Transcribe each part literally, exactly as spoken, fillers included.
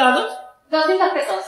helados? doscientos pesos.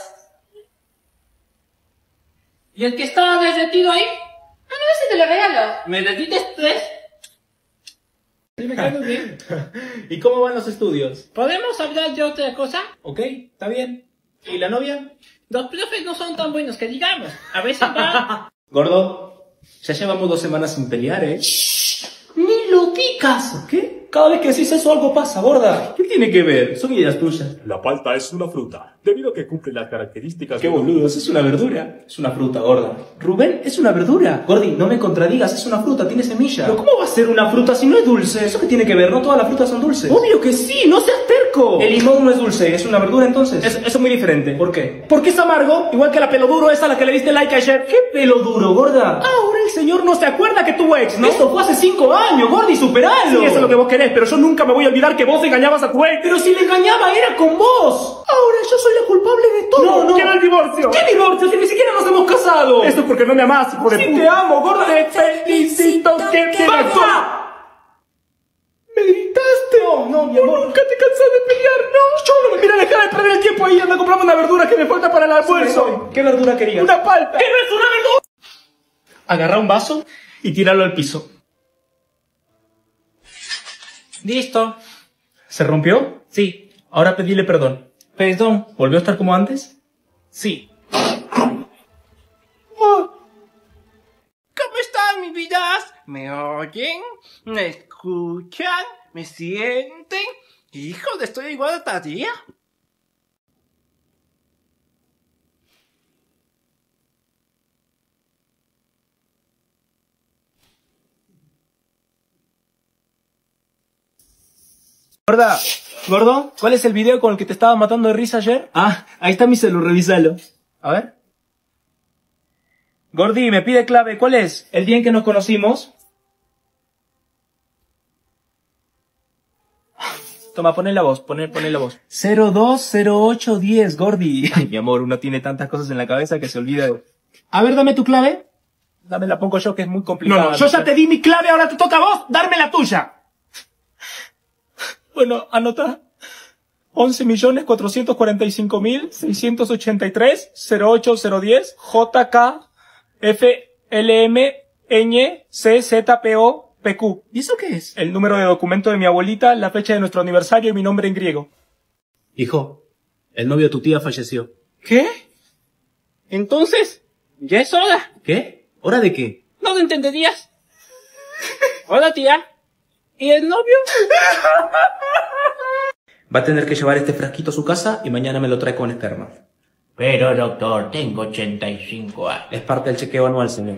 ¿Y el que estaba derretido ahí? Ah, no, ese te lo regalo. ¿Me derrites tres? Sí, me cae muy bien. ¿Y cómo van los estudios? ¿Podemos hablar de otra cosa? Ok, está bien. ¿Y la novia? Los profes no son tan buenos que digamos. A veces va... Gordo, ya llevamos dos semanas sin pelear, ¿eh? Ni lo digas. ¿Qué? Cada vez que decís eso algo pasa, gorda. ¿Qué tiene que ver? Son ideas tuyas. La palta es una fruta, debido a que cumple las características... Qué de- boludos, es una verdura. Es una fruta, gorda. Rubén, es una verdura. Gordi, no me contradigas, es una fruta, tiene semilla. ¿Pero cómo va a ser una fruta si no es dulce? ¿Eso qué tiene que ver? No todas las frutas son dulces. Obvio que sí, no seas terco. El limón no es dulce, es una verdura entonces. Es- eso es muy diferente. ¿Por qué? Porque es amargo, igual que la pelo duro esa a la que le diste like ayer. ¿Qué pelo duro, gorda? Ahora el señor no se acuerda que tu ex, ¿no? Eso fue hace cinco años, Gordi, superalo. Sí, eso es lo que vos querés, pero yo nunca me voy a olvidar que vos engañabas a tu ex. Pero si le engañaba era con vos. Ahora yo soy la culpable de todo. No, no. Quiero el divorcio. ¿Qué divorcio? Si ni siquiera nos hemos casado. Esto es porque no me amás, hijo de puta. Sí te amo, gorda. Te felicito que te ¡Papá! ¿Me gritaste? No, no, mi amor. Nunca te cansás de pelear, ¿no? Yo no me quiero dejar de perder el tiempo ahí. Anda a comprarme una verdura que me falta para el almuerzo. ¿Qué verdura querías? Una palta. ¿Qué no es una verdura? Agarra un vaso y tíralo al piso. Listo. ¿Se rompió? Sí. Ahora pedile perdón. Perdón. ¿Volvió a estar como antes? Sí. ¿Cómo están mis vidas? ¿Me oyen? ¿Me escuchan? ¿Me sienten? Hijos, estoy igual hasta día. Gorda, gordo, ¿cuál es el video con el que te estaba matando de risa ayer? Ah, ahí está mi celu, revísalo. A ver. Gordi, me pide clave, ¿cuál es? ¿El día en que nos conocimos? Toma, poné la voz, poné, poné la voz. cero dos cero ocho diez, Gordi. Ay, mi amor, uno tiene tantas cosas en la cabeza que se olvida de... A ver, dame tu clave. Dame la pongo yo, que es muy complicada. No, no, yo ya te di mi clave, ahora te toca a vos, darme la tuya. Bueno, anota. once millones cuatrocientos cuarenta y cinco mil seiscientos ochenta y tres cero ocho cero diez J K F L M Ñ C Z P O P Q. ¿Y eso qué es? El número de documento de mi abuelita, la fecha de nuestro aniversario y mi nombre en griego. Hijo, el novio de tu tía falleció. ¿Qué? Entonces, ya es hora. ¿Qué? ¿Hora de qué? ¿No lo entenderías? Hola, tía. ¿Y el novio? Va a tener que llevar este frasquito a su casa y mañana me lo trae con esperma. Pero doctor, tengo ochenta y cinco años. Es parte del chequeo anual, señor.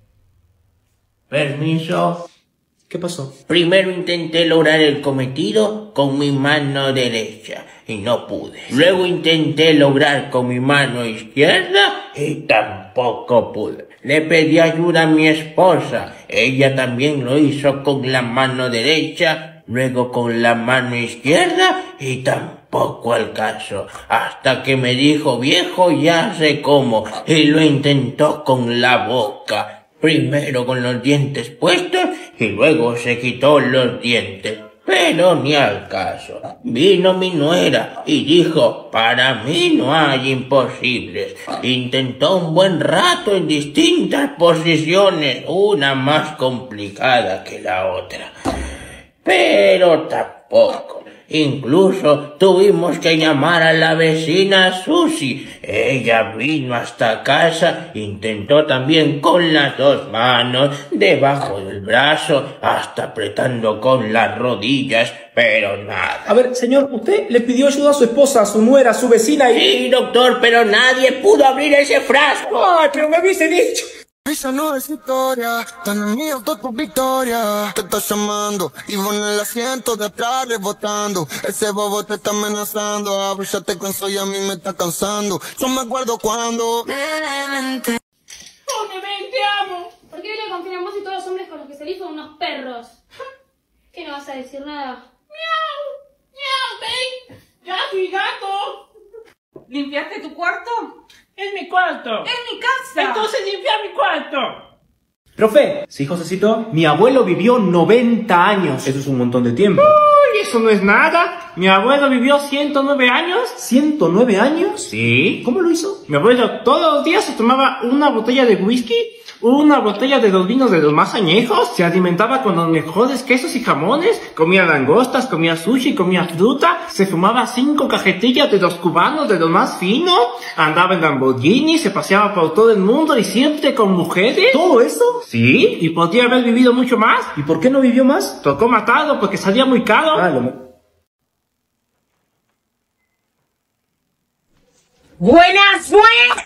Permiso. ¿Qué pasó? Primero intenté lograr el cometido con mi mano derecha y no pude. Luego intenté lograr con mi mano izquierda y tampoco pude. Le pedí ayuda a mi esposa. Ella también lo hizo con la mano derecha, luego con la mano izquierda y tampoco al caso. Hasta que me dijo, viejo, ya sé cómo, y lo intentó con la boca. Primero con los dientes puestos y luego se quitó los dientes. Pero ni al caso. Vino mi nuera y dijo, para mí no hay imposibles. Intentó un buen rato en distintas posiciones, una más complicada que la otra. Pero tampoco. Incluso tuvimos que llamar a la vecina Susi. Ella vino hasta casa, intentó también con las dos manos, debajo del brazo, hasta apretando con las rodillas, pero nada. A ver, señor, usted le pidió ayuda a su esposa, a su nuera, a su vecina y... Sí, doctor, pero nadie pudo abrir ese frasco. ¡Ay, pero me hubiese dicho! Esa no es historia, tan mío toda tu victoria. Te estás llamando y vos en el asiento de atrás rebotando. Ese bobo te está amenazando, abrízate con eso y a mí me está cansando. Yo me acuerdo cuando... Levemente. ¡Oh, bebé, te amo! ¿Por qué le confían en vos y todos los hombres con los que salís son unos perros? ¿Qué no vas a decir nada? ¡Miau! ¡Miau, babe! ¡Ya fui gato! ¿Limpiaste tu cuarto? ¡Es mi cuarto! ¡Es mi casa! ¡Entonces limpia mi cuarto! Profe, sí, Josecito, mi abuelo vivió noventa años. Eso es un montón de tiempo. ¡Uy! ¡Ay, eso no es nada! Mi abuelo vivió ciento nueve años. ¿ciento nueve años? Sí. ¿Cómo lo hizo? Mi abuelo todos los días se tomaba una botella de whisky, una botella de los vinos de los más añejos, se alimentaba con los mejores quesos y jamones, comía langostas, comía sushi, comía fruta, se fumaba cinco cajetillas de los cubanos de los más finos, andaba en Lamborghini, se paseaba por todo el mundo y siempre con mujeres. ¿Todo eso? Sí, y podría haber vivido mucho más. ¿Y por qué no vivió más? Tocó matarlo porque salía muy caro. Ah, lo... ¡Buenas, buenas!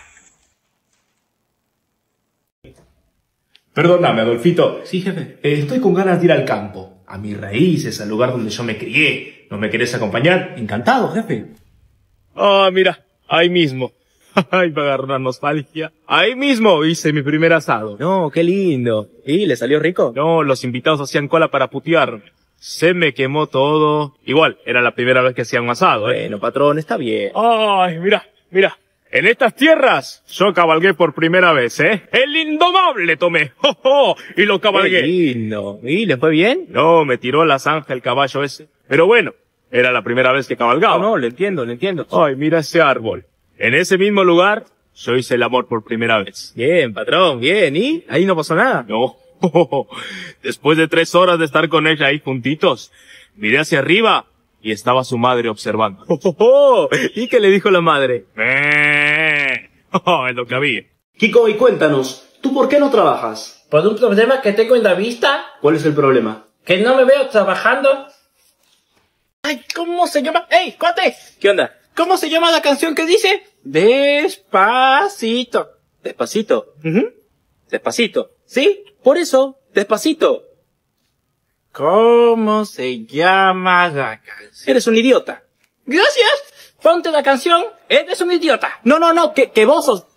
Perdóname, Adolfito. Sí, jefe. Eh, estoy con ganas de ir al campo, a mis raíces, al lugar donde yo me crié. ¿No me querés acompañar? Encantado, jefe. Ah, mira, ahí mismo. Ay, me agarró una nostalgia. Ahí mismo hice mi primer asado. No, qué lindo. ¿Y le salió rico? No, los invitados hacían cola para putearme. Se me quemó todo. Igual, era la primera vez que hacían un asado, ¿eh? Bueno, patrón, está bien. Ay, mira, mira. En estas tierras, yo cabalgué por primera vez, ¿eh? El indomable tomé. ¡Oh, oh! Y lo cabalgué. Qué lindo. ¿Y le fue bien? No, me tiró la zanja el caballo ese. Pero bueno, era la primera vez que cabalgaba. No, no, le entiendo, le entiendo. Ay, mira ese árbol. En ese mismo lugar, yo hice el amor por primera vez. Bien, patrón, bien. ¿Y? Ahí no pasó nada. No. Después de tres horas de estar con ella ahí juntitos, miré hacia arriba y estaba su madre observando. ¿Y qué le dijo la madre? ¡Eh! Oh, es lo que había. Kiko, y cuéntanos, ¿tú por qué no trabajas? Por un problema que tengo en la vista, ¿Cuál es el problema? que no me veo trabajando. Ay, ¿cómo se llama? ¡Ey, cuate! ¿Qué onda? ¿Cómo se llama la canción que dice? Despacito. Despacito. Ujú. Despacito. ¿Sí? Por eso, despacito. ¿Cómo se llama la canción? Eres un idiota. Gracias. Ponte la canción. Eres un idiota. No, no, no, que, que vos sos...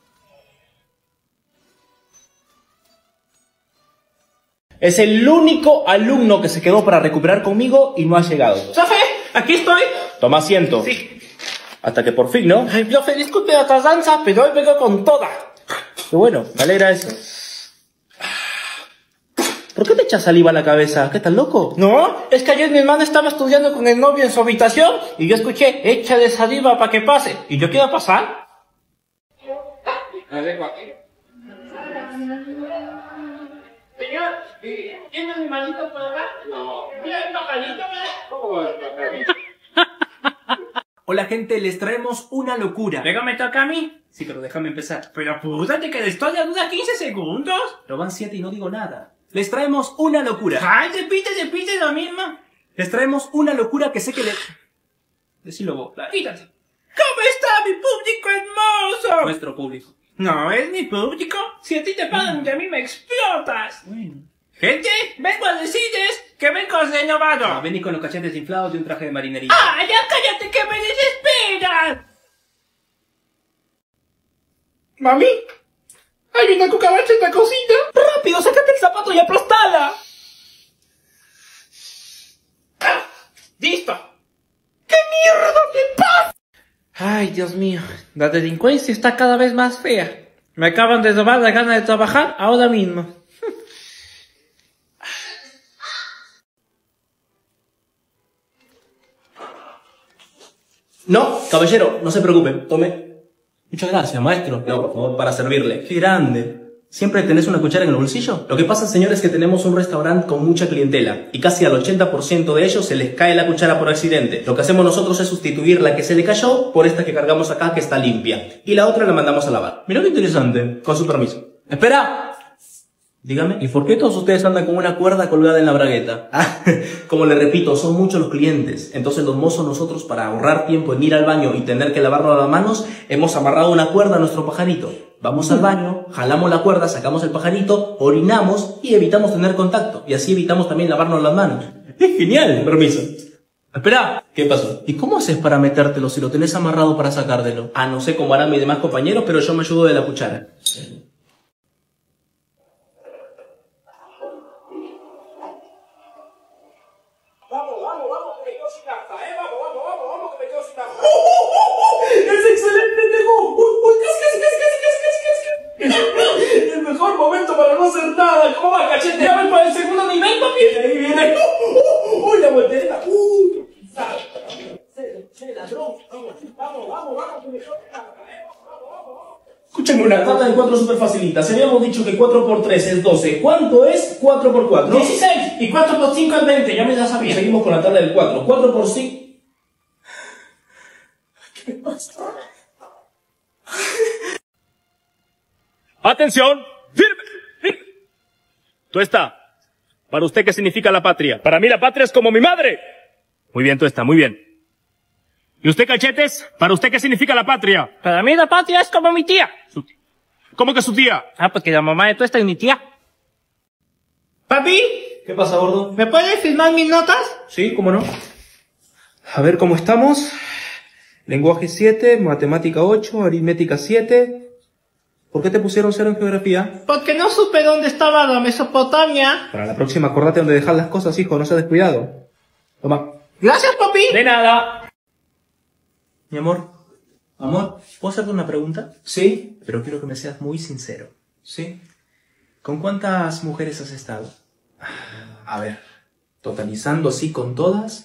Es el único alumno que se quedó para recuperar conmigo y no ha llegado. Profe, aquí estoy. Toma asiento. Sí. Hasta que por fin, ¿no? Ay, profe, disculpe la tardanza, pero hoy vengo con toda. Qué bueno, me alegra eso. ¿Por qué te echas saliva a la cabeza? ¿Qué, estás loco? No, es que ayer mi hermana estaba estudiando con el novio en su habitación y yo escuché, échale saliva para que pase. ¿Y yo quiero pasar? Señor, ¿tiene mi manito por acá? No. Bien, bajadito, ¿cómo va? Hola gente, les traemos una locura. ¿Luego me toca a mí? Sí, pero déjame empezar. Pero apúrate que la historia dura quince segundos. Pero van siete y no digo nada. Les traemos una locura. Ay, repite, repite lo mismo. Les traemos una locura que sé que le... Decilo vos. dale. Quítate. ¿Cómo está mi público hermoso? Nuestro público. No, es mi público. Si a ti te pagan y a mí me explotas. Bueno. Gente, vengo a decirles que vengo renovado. Ah, vení con los cachetes inflados de un traje de marinería. ¡Ah, ya cállate que me desesperas! Mami, hay una cucaracha en la cocina. ¡Rápido, sácate el zapato y aplastala! ¡Ah! ¡Listo! ¿Qué mierda me pasa? Ay, Dios mío, la delincuencia está cada vez más fea. Me acaban de robar la gana de trabajar ahora mismo. No, caballero, no se preocupe, tome. Muchas gracias, maestro. No, por favor, para servirle. Qué grande. ¿Siempre tenés una cuchara en el bolsillo? Lo que pasa, señor, es que tenemos un restaurante con mucha clientela y casi al ochenta por ciento de ellos se les cae la cuchara por accidente. Lo que hacemos nosotros es sustituir la que se le cayó por esta que cargamos acá, que está limpia. Y la otra la mandamos a lavar. Mirá qué interesante. Con su permiso. ¡Espera! Dígame, ¿y por qué todos ustedes andan con una cuerda colgada en la bragueta? Ah, como le repito, son muchos los clientes. Entonces los mozos nosotros, para ahorrar tiempo en ir al baño y tener que lavarnos las manos, hemos amarrado una cuerda a nuestro pajarito. Vamos al baño, jalamos la cuerda, sacamos el pajarito, orinamos y evitamos tener contacto. Y así evitamos también lavarnos las manos. ¡Es genial! Permiso. Espera, ¿qué pasó? ¿Y cómo haces para metértelo si lo tenés amarrado para sacártelo? Ah, no sé cómo harán mis demás compañeros, pero yo me ayudo de la cuchara. ¡Es excelente, Tego! ¡Uy, uy, casi, casi, casi, casi, casi, casi! El mejor momento para no hacer nada. ¿Cómo va, cachete? ¿Ya ven para el segundo nivel, papi? Ahí viene. ¡Uy, la voltereta! ¡Uh! Escúchame, una tabla de cuatro súper facilita. Si habíamos dicho que cuatro por tres es doce, ¿cuánto es cuatro por cuatro? dieciséis. Y cuatro por cinco es veinte, ya me la sabía. Seguimos con la tabla del cuatro. cuatro por cinco... ¿Qué me pasa? ¡Atención! ¡Firme! ¡Firme! Tuesta, ¿para usted qué significa la patria? Para mí la patria es como mi madre. Muy bien, Tuesta, muy bien. ¿Y usted, Cachetes? ¿Para usted qué significa la patria? Para mí la patria es como mi tía. Su tía. ¿Cómo que su tía? Ah, porque la mamá de Tuesta es mi tía. Papi, ¿Qué pasa, gordo? ¿me puedes firmar mis notas? Sí, cómo no. A ver cómo estamos. Lenguaje siete, matemática ocho, aritmética siete. ¿Por qué te pusieron cero en geografía? Porque no supe dónde estaba la Mesopotamia. Para la próxima, acordate dónde dejar las cosas, hijo, no seas descuidado. Toma. Gracias, papi. De nada. Mi amor. Amor, ¿puedo hacerte una pregunta? Sí. Pero quiero que me seas muy sincero. Sí. ¿Con cuántas mujeres has estado? A ver, totalizando así con todas...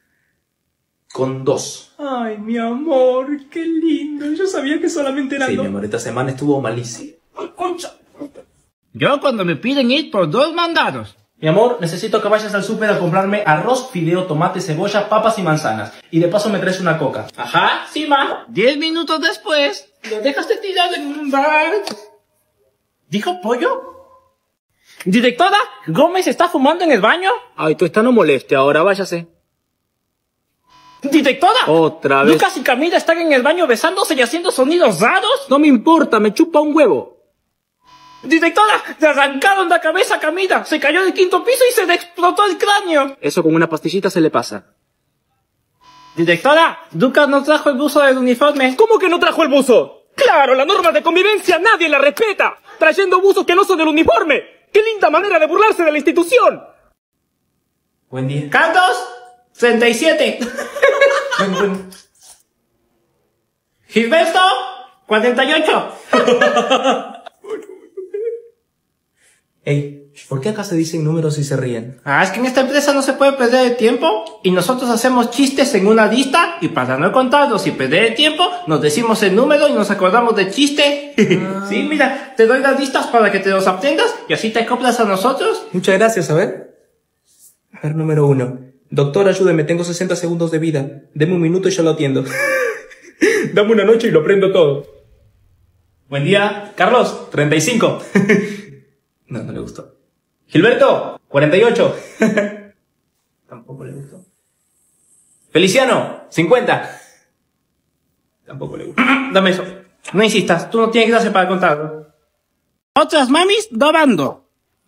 Con dos. Ay, mi amor, qué lindo. Yo sabía que solamente eran dos. Sí, mi amor, esta semana estuvo malísimo. ¡Ay, concha! Yo cuando me piden ir por dos mandados. Mi amor, necesito que vayas al súper a comprarme arroz, fideo, tomate, cebolla, papas y manzanas. Y de paso me traes una coca. Ajá, sí, ma. Diez minutos después, lo dejaste tirado en un bar. ¿Dijo pollo? Directora, ¿Gómez está fumando en el baño? Ay, tú estás no moleste, ahora váyase. ¡Directora! Otra vez. ¿Lucas y Camila están en el baño besándose y haciendo sonidos raros? No me importa, me chupa un huevo. ¡Directora! ¡Le arrancaron la cabeza a Camila! ¡Se cayó del quinto piso y se le explotó el cráneo! Eso con una pastillita se le pasa. ¡Directora! Lucas no trajo el buzo del uniforme. ¿Cómo que no trajo el buzo? ¡Claro, la norma de convivencia nadie la respeta! Trayendo buzos que no son del uniforme. ¡Qué linda manera de burlarse de la institución! Buen día. ¡Carlos! treinta y siete. Ven, ven. Gilberto, cuarenta y ocho. Ey, ¿por qué acá se dicen números y se ríen? Ah, es que en esta empresa no se puede perder el tiempo y nosotros hacemos chistes en una lista y para no contarlos y perder el tiempo, nos decimos el número y nos acordamos del chiste. Ah. Sí, mira, te doy las listas para que te los aprendas y así te acoplas a nosotros. Muchas gracias, a ver. A ver, número uno. Doctor, ayúdeme, tengo sesenta segundos de vida. Deme un minuto y yo lo atiendo. Dame una noche y lo prendo todo. Buen día, Carlos, treinta y cinco. No, no le gustó. Gilberto, cuarenta y ocho. Tampoco le gustó. Feliciano, cincuenta. Tampoco le gustó. Dame eso. No insistas, tú no tienes clase para contarlo. Otras mamis dobando.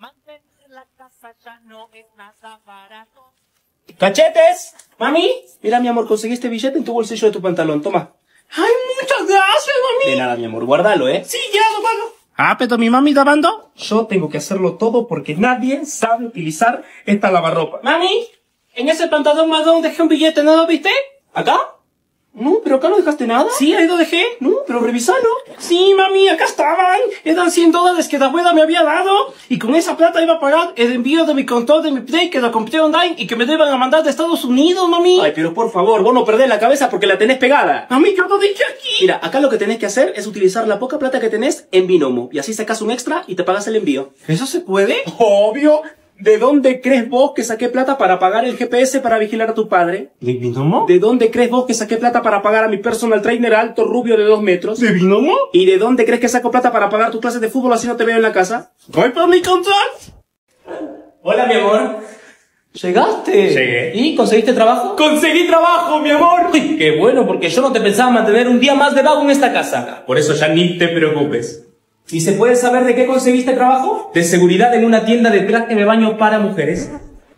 ¡Cachetes! ¡Mami! Mira, mi amor, conseguí este billete en tu bolsillo de tu pantalón. Toma. ¡Ay, muchas gracias, mami! De nada, mi amor. Guárdalo, ¿eh? Sí, ya lo pago. Ah, pero mi mami lavando. Yo tengo que hacerlo todo porque nadie sabe utilizar esta lavarropa. Mami, en ese pantalón marrón dejé un billete, ¿no lo viste? ¿Acá? No, pero acá no dejaste nada. Sí, ahí lo dejé. No, pero revisalo. Sí, mami, acá estaban. Eran cien dólares que la abuela me había dado. Y con esa plata iba a pagar el envío de mi control de mi Play que lo compré online y que me deban a mandar de Estados Unidos, mami. Ay, pero por favor, vos no perdés la cabeza porque la tenés pegada. Mami, yo lo dije aquí. Mira, acá lo que tenés que hacer es utilizar la poca plata que tenés en Binomo. Y así sacas un extra y te pagas el envío. ¿Eso se puede? Obvio. ¿De dónde crees vos que saqué plata para pagar el G P S para vigilar a tu padre? ¿De Binomo? ¿De dónde crees vos que saqué plata para pagar a mi personal trainer alto rubio de dos metros? ¿De Binomo? ¿Y de dónde crees que saco plata para pagar tus clases de fútbol así no te veo en la casa? ¡Voy por mi contrato! Hola, mi amor. ¿Llegaste? Llegué. ¿Y conseguiste trabajo? ¡Conseguí trabajo, mi amor! Uy, qué bueno, porque yo no te pensaba mantener un día más de vago en esta casa. Por eso ya ni te preocupes. ¿Y se puede saber de qué conseguiste trabajo? De seguridad en una tienda de traje de baño para mujeres.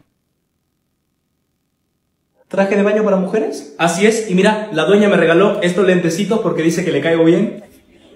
¿Traje de baño para mujeres? Así es, y mira, la dueña me regaló estos lentecitos porque dice que le caigo bien.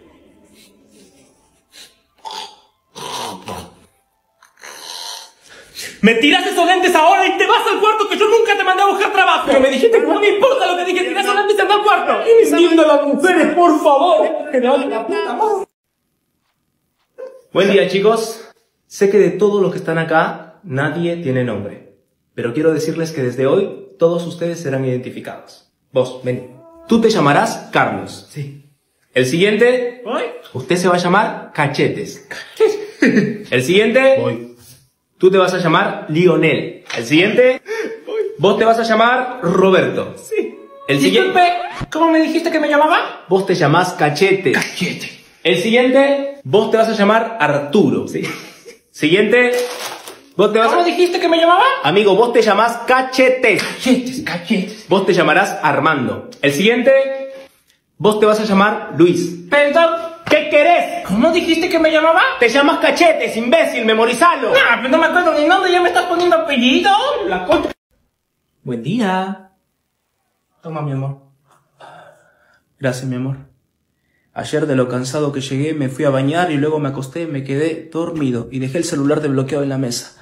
¡Me tiras esos lentes ahora y te vas al cuarto que yo nunca te mandé a buscar trabajo! Pero me dijiste que no me importa lo que dije, tiras esos lentes y anda al cuarto. ¡Entiendo a las mujeres, por favor! ¡Que me vale la puta madre! Buen día, chicos. Sé que de todos los que están acá, nadie tiene nombre. Pero quiero decirles que desde hoy, todos ustedes serán identificados. Vos, ven. Tú te llamarás Carlos. Sí. El siguiente, Voy. usted se va a llamar Cachetes. El siguiente, Voy. tú te vas a llamar Lionel. El siguiente, vos te vas a llamar Roberto. Sí. El siguiente, Disculpe, ¿cómo me dijiste que me llamaba? vos te llamás Cachetes. Cachete. El siguiente, vos te vas a llamar Arturo. Sí. Siguiente, vos te vas ¿Cómo a... dijiste que me llamaba? Amigo, vos te llamás Cachetes. Cachetes, cachetes. Vos te llamarás Armando. El siguiente, vos te vas a llamar Luis. Perdón, ¿Qué querés? ¿cómo dijiste que me llamaba? Te llamas Cachetes, imbécil, memorizalo. Ah, pero no me acuerdo ni nombre, ya me estás poniendo apellido. La concha. Buen día. Toma, mi amor. Gracias, mi amor. Ayer de lo cansado que llegué me fui a bañar y luego me acosté y me quedé dormido y dejé el celular desbloqueado en la mesa.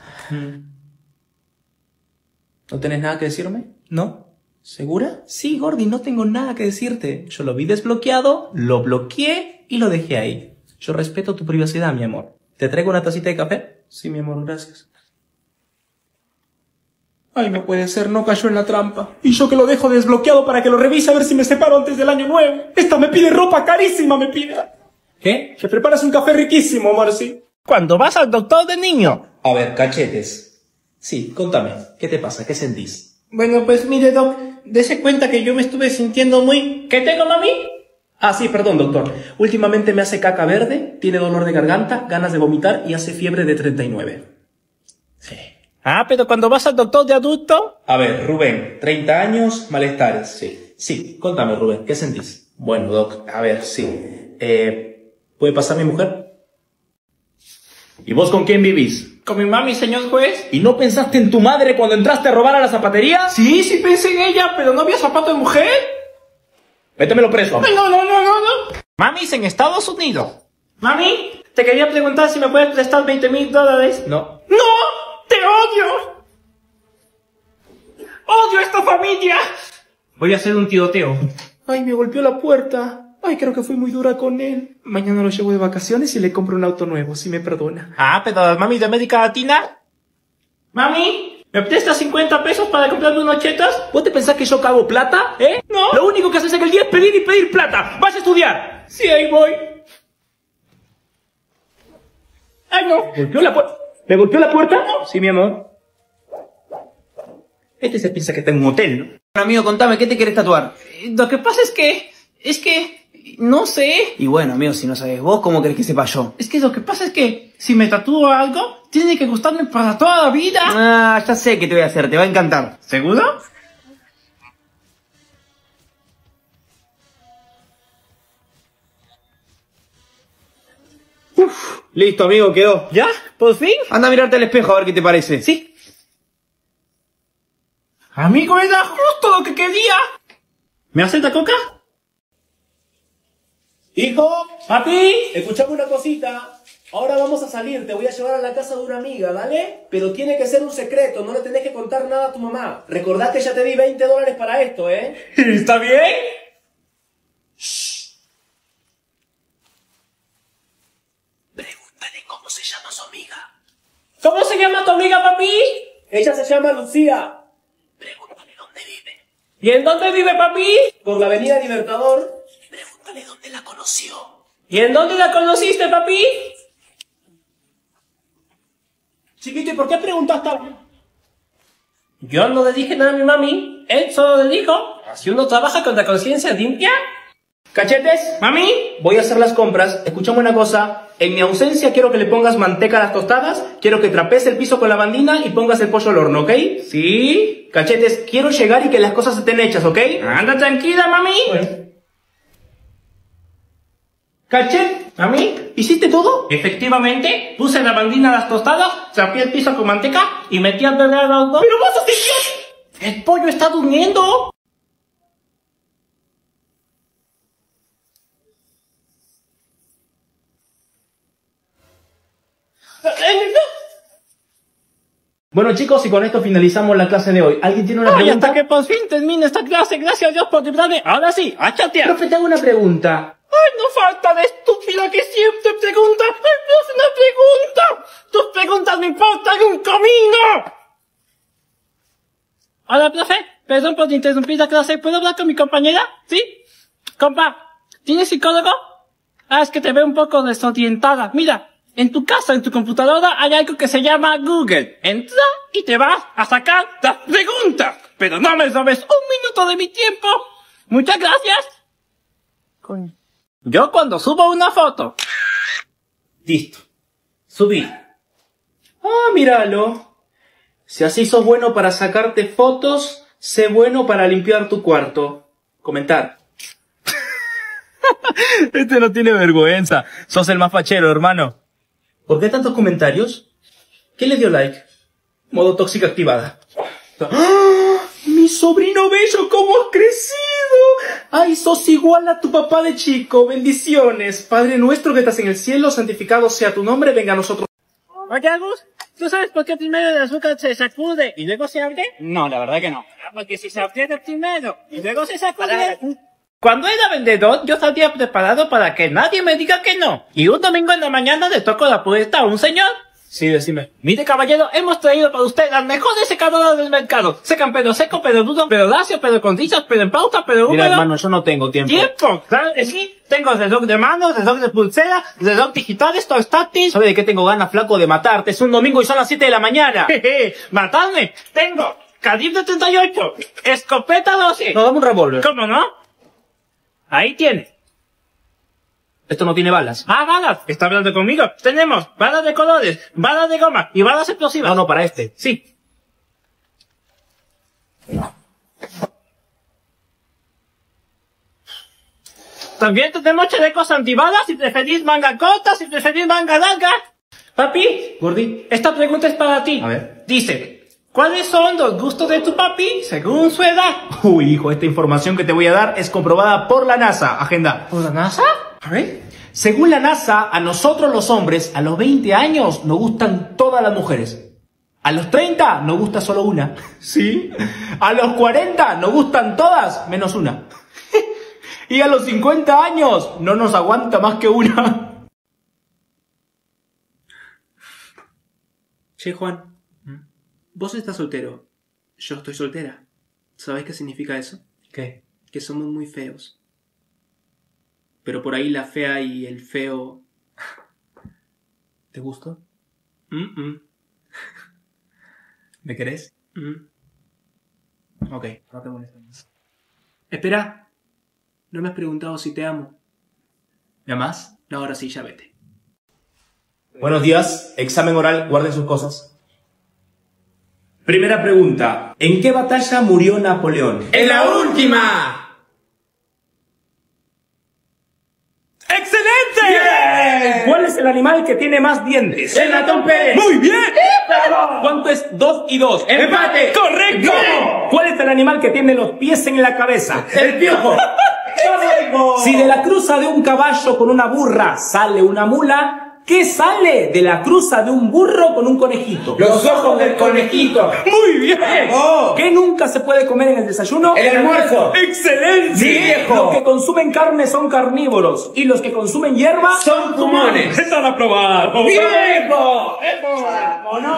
¿No tenés nada que decirme? ¿No? ¿Segura? Sí, Gordy, no tengo nada que decirte. Yo lo vi desbloqueado, lo bloqueé y lo dejé ahí. Yo respeto tu privacidad, mi amor. ¿Te traigo una tacita de café? Sí, mi amor, gracias. Ay, no puede ser, no cayó en la trampa. Y yo que lo dejo desbloqueado para que lo revise a ver si me separo antes del año nuevo. Esta me pide ropa carísima, me pide. ¿Qué? Que preparas un café riquísimo, Marcy. Cuando vas al doctor de niño. A ver, Cachetes. Sí, contame, ¿qué te pasa? ¿Qué sentís? Bueno, pues mire, Doc, dese cuenta que yo me estuve sintiendo muy... ¿Qué tengo, mami? Ah, sí, perdón, doctor. Últimamente me hace caca verde, tiene dolor de garganta, ganas de vomitar y hace fiebre de treinta y nueve. Sí. Ah, pero cuando vas al doctor de adulto... A ver, Rubén, treinta años, malestares. Sí. Sí, contame, Rubén, ¿qué sentís? Bueno, Doc, a ver, sí. Eh, ¿puede pasar mi mujer? ¿Y vos con quién vivís? Con mi mami, señor juez. ¿Y no pensaste en tu madre cuando entraste a robar a la zapatería? Sí, sí pensé en ella, pero no había zapato de mujer. Métemelo preso. Ay, no, no, no, no, no. Mami, es en Estados Unidos. Mami, te quería preguntar si me puedes prestar veinte mil dólares. No. ¡No! ¡Te odio! ¡Odio a esta familia! Voy a hacer un tiroteo. Ay, me golpeó la puerta. Ay, creo que fui muy dura con él. Mañana lo llevo de vacaciones y le compro un auto nuevo, si me perdona. Ah, pero las mamis de América Latina. Mami, ¿me prestas cincuenta pesos para comprarme unos chetos? ¿Vos te pensás que yo cago plata? ¿Eh? No. Lo único que haces en el día es pedir y pedir plata. ¡Vas a estudiar! Sí, ahí voy. Ay, no. ¿Golpeó la puerta? ¿Me golpeó la puerta? Sí, mi amor. Este se piensa que está en un hotel, ¿no? Bueno, amigo, contame, ¿qué te querés tatuar? Lo que pasa es que... Es que... No sé. Y bueno, amigo, si no sabes vos, ¿cómo querés que sepa yo? Es que lo que pasa es que... Si me tatúo algo, tiene que gustarme para toda la vida. Ah, ya sé qué te voy a hacer, te va a encantar. ¿Seguro? Uf, listo, amigo, quedó. ¿Ya? ¿Por fin? Anda a mirarte al espejo a ver qué te parece. Sí. Amigo, era justo lo que quería. ¿Me acepta coca? Hijo, Papi. escuchame una cosita. Ahora vamos a salir, te voy a llevar a la casa de una amiga, ¿vale? Pero tiene que ser un secreto, no le tenés que contar nada a tu mamá. Recordad que ya te di veinte dólares para esto, ¿eh? ¿Está bien? Pregúntale cómo se llama su amiga. ¿Cómo se llama tu amiga, papi? Ella se llama Lucía. Pregúntale dónde vive. ¿Y en dónde vive, papi? Por la avenida Libertador. Pregúntale dónde la conoció. ¿Y en dónde la conociste, papi? Chiquito, ¿y por qué preguntaste? Yo no le dije nada a mi mami. Él solo le dijo, así uno trabaja con la conciencia limpia. ¿Cachetes? Mami. Voy a hacer las compras. Escuchame una cosa. En mi ausencia quiero que le pongas manteca a las tostadas, quiero que trapees el piso con la bandina y pongas el pollo al horno, ¿ok? Sí. Cachetes, quiero llegar y que las cosas estén hechas, ¿ok? Anda tranquila, mami. Bueno. Cachet, Mami. ¿hiciste todo? Efectivamente, puse la bandina a las tostadas, trapeé el piso con manteca y metí al bebé al horno. ¡Pero vas a hacer! ¡El pollo está durmiendo! Bueno chicos, y con esto finalizamos la clase de hoy. ¿Alguien tiene una Ay, pregunta? hasta que por fin termine esta clase, gracias a Dios por librarme. Ahora sí, a chatear. Profe, te hago una pregunta. Ay, no falta de estúpida que siempre pregunta. Ay, profe, una pregunta. Tus preguntas me importan un comino. Hola, profe. Perdón por interrumpir la clase. ¿Puedo hablar con mi compañera? ¿Sí? Compa, ¿tienes psicólogo? Ah, es que te veo un poco desorientada. Mira, en tu casa, en tu computadora, hay algo que se llama Google. Entra y te vas a sacar las preguntas. Pero no me robes un minuto de mi tiempo. Muchas gracias. Coño. Yo cuando subo una foto. Listo. Subí. Ah, míralo. Si así sos bueno para sacarte fotos, sé bueno para limpiar tu cuarto. Comentar. Este no tiene vergüenza. Sos el más fachero, hermano. ¿Por qué tantos comentarios? ¿Quién le dio like? Modo tóxica activada. ¡Ah! ¡Mi sobrino bello, cómo has crecido! ¡Ay, sos igual a tu papá de chico! ¡Bendiciones! Padre nuestro que estás en el cielo, santificado sea tu nombre, venga a nosotros. Oye, Agus, ¿tú sabes por qué primero el azúcar se sacude y luego se abre? No, la verdad que no. Porque si se aprieta primero y luego se sacude... Cuando era vendedor, yo salía preparado para que nadie me diga que no. Y un domingo en la mañana le toco la puerta a un señor. Sí, decime. Mire, caballero, hemos traído para usted las mejores secadoras del mercado. Secan pelo seco, pelo duro, pelo lacio, pelo con rizos, pelo en pauta, pelo húmedo. Mira, hermano, yo no tengo tiempo. ¿Tiempo? Claro que sí. Tengo reloj de mano, reloj de pulsera, reloj digital, esto es táctil. ¿Sabes de qué tengo ganas, flaco? De matarte. Es un domingo y son las siete de la mañana. Jeje, ¿matarme? Tengo calibre treinta y ocho, escopeta doce. No, dame un revólver. ¿Cómo no? Ahí tiene. Esto no tiene balas. Ah, balas. ¿Está hablando conmigo? Tenemos balas de colores, balas de goma y balas explosivas. No, no, para este. Sí. También tenemos chalecos antibalas si preferís manga corta, si preferís manga larga. Papi, Gordi. esta pregunta es para ti. A ver. Dice, ¿cuáles son los gustos de tu papi según su edad? Uy, hijo, esta información que te voy a dar es comprobada por la NASA. Agenda. ¿Por la NASA? A ver. Según la NASA, a nosotros los hombres, a los veinte años, nos gustan todas las mujeres. A los treinta, nos gusta solo una. ¿Sí? A los cuarenta, nos gustan todas, menos una. Y a los cincuenta años, no nos aguanta más que una. Che, Juan. Vos estás soltero. Yo estoy soltera. ¿Sabés qué significa eso? ¿Qué? Que somos muy feos. Pero por ahí la fea y el feo... ¿Te gustó? Mm -mm. ¿Me querés? Mm. Ok, no te molestes más. Espera. No me has preguntado si te amo. ¿Me amás? No, ahora sí, ya vete. Buenos días. Examen oral. Guarden sus cosas. Primera pregunta. ¿En qué batalla murió Napoleón? ¡En la última! ¡Excelente! ¡Bien! ¿Cuál es el animal que tiene más dientes? ¡El ratón Pérez! ¡Muy bien! ¿Cuánto es dos y dos? ¡Empate! ¡Correcto! ¡Bien! ¿Cuál es el animal que tiene los pies en la cabeza? ¡El piojo! Si de la cruza de un caballo con una burra sale una mula, ¿qué sale de la cruza de un burro con un conejito? Los ojos del conejito. ¡Muy bien! Oh. ¿Qué nunca se puede comer en el desayuno? El almuerzo. ¡Excelente! Sí, viejo. Los que consumen carne son carnívoros y los que consumen hierba son pulmones. ¡Están aprobados! ¡Viejo! ¿O no?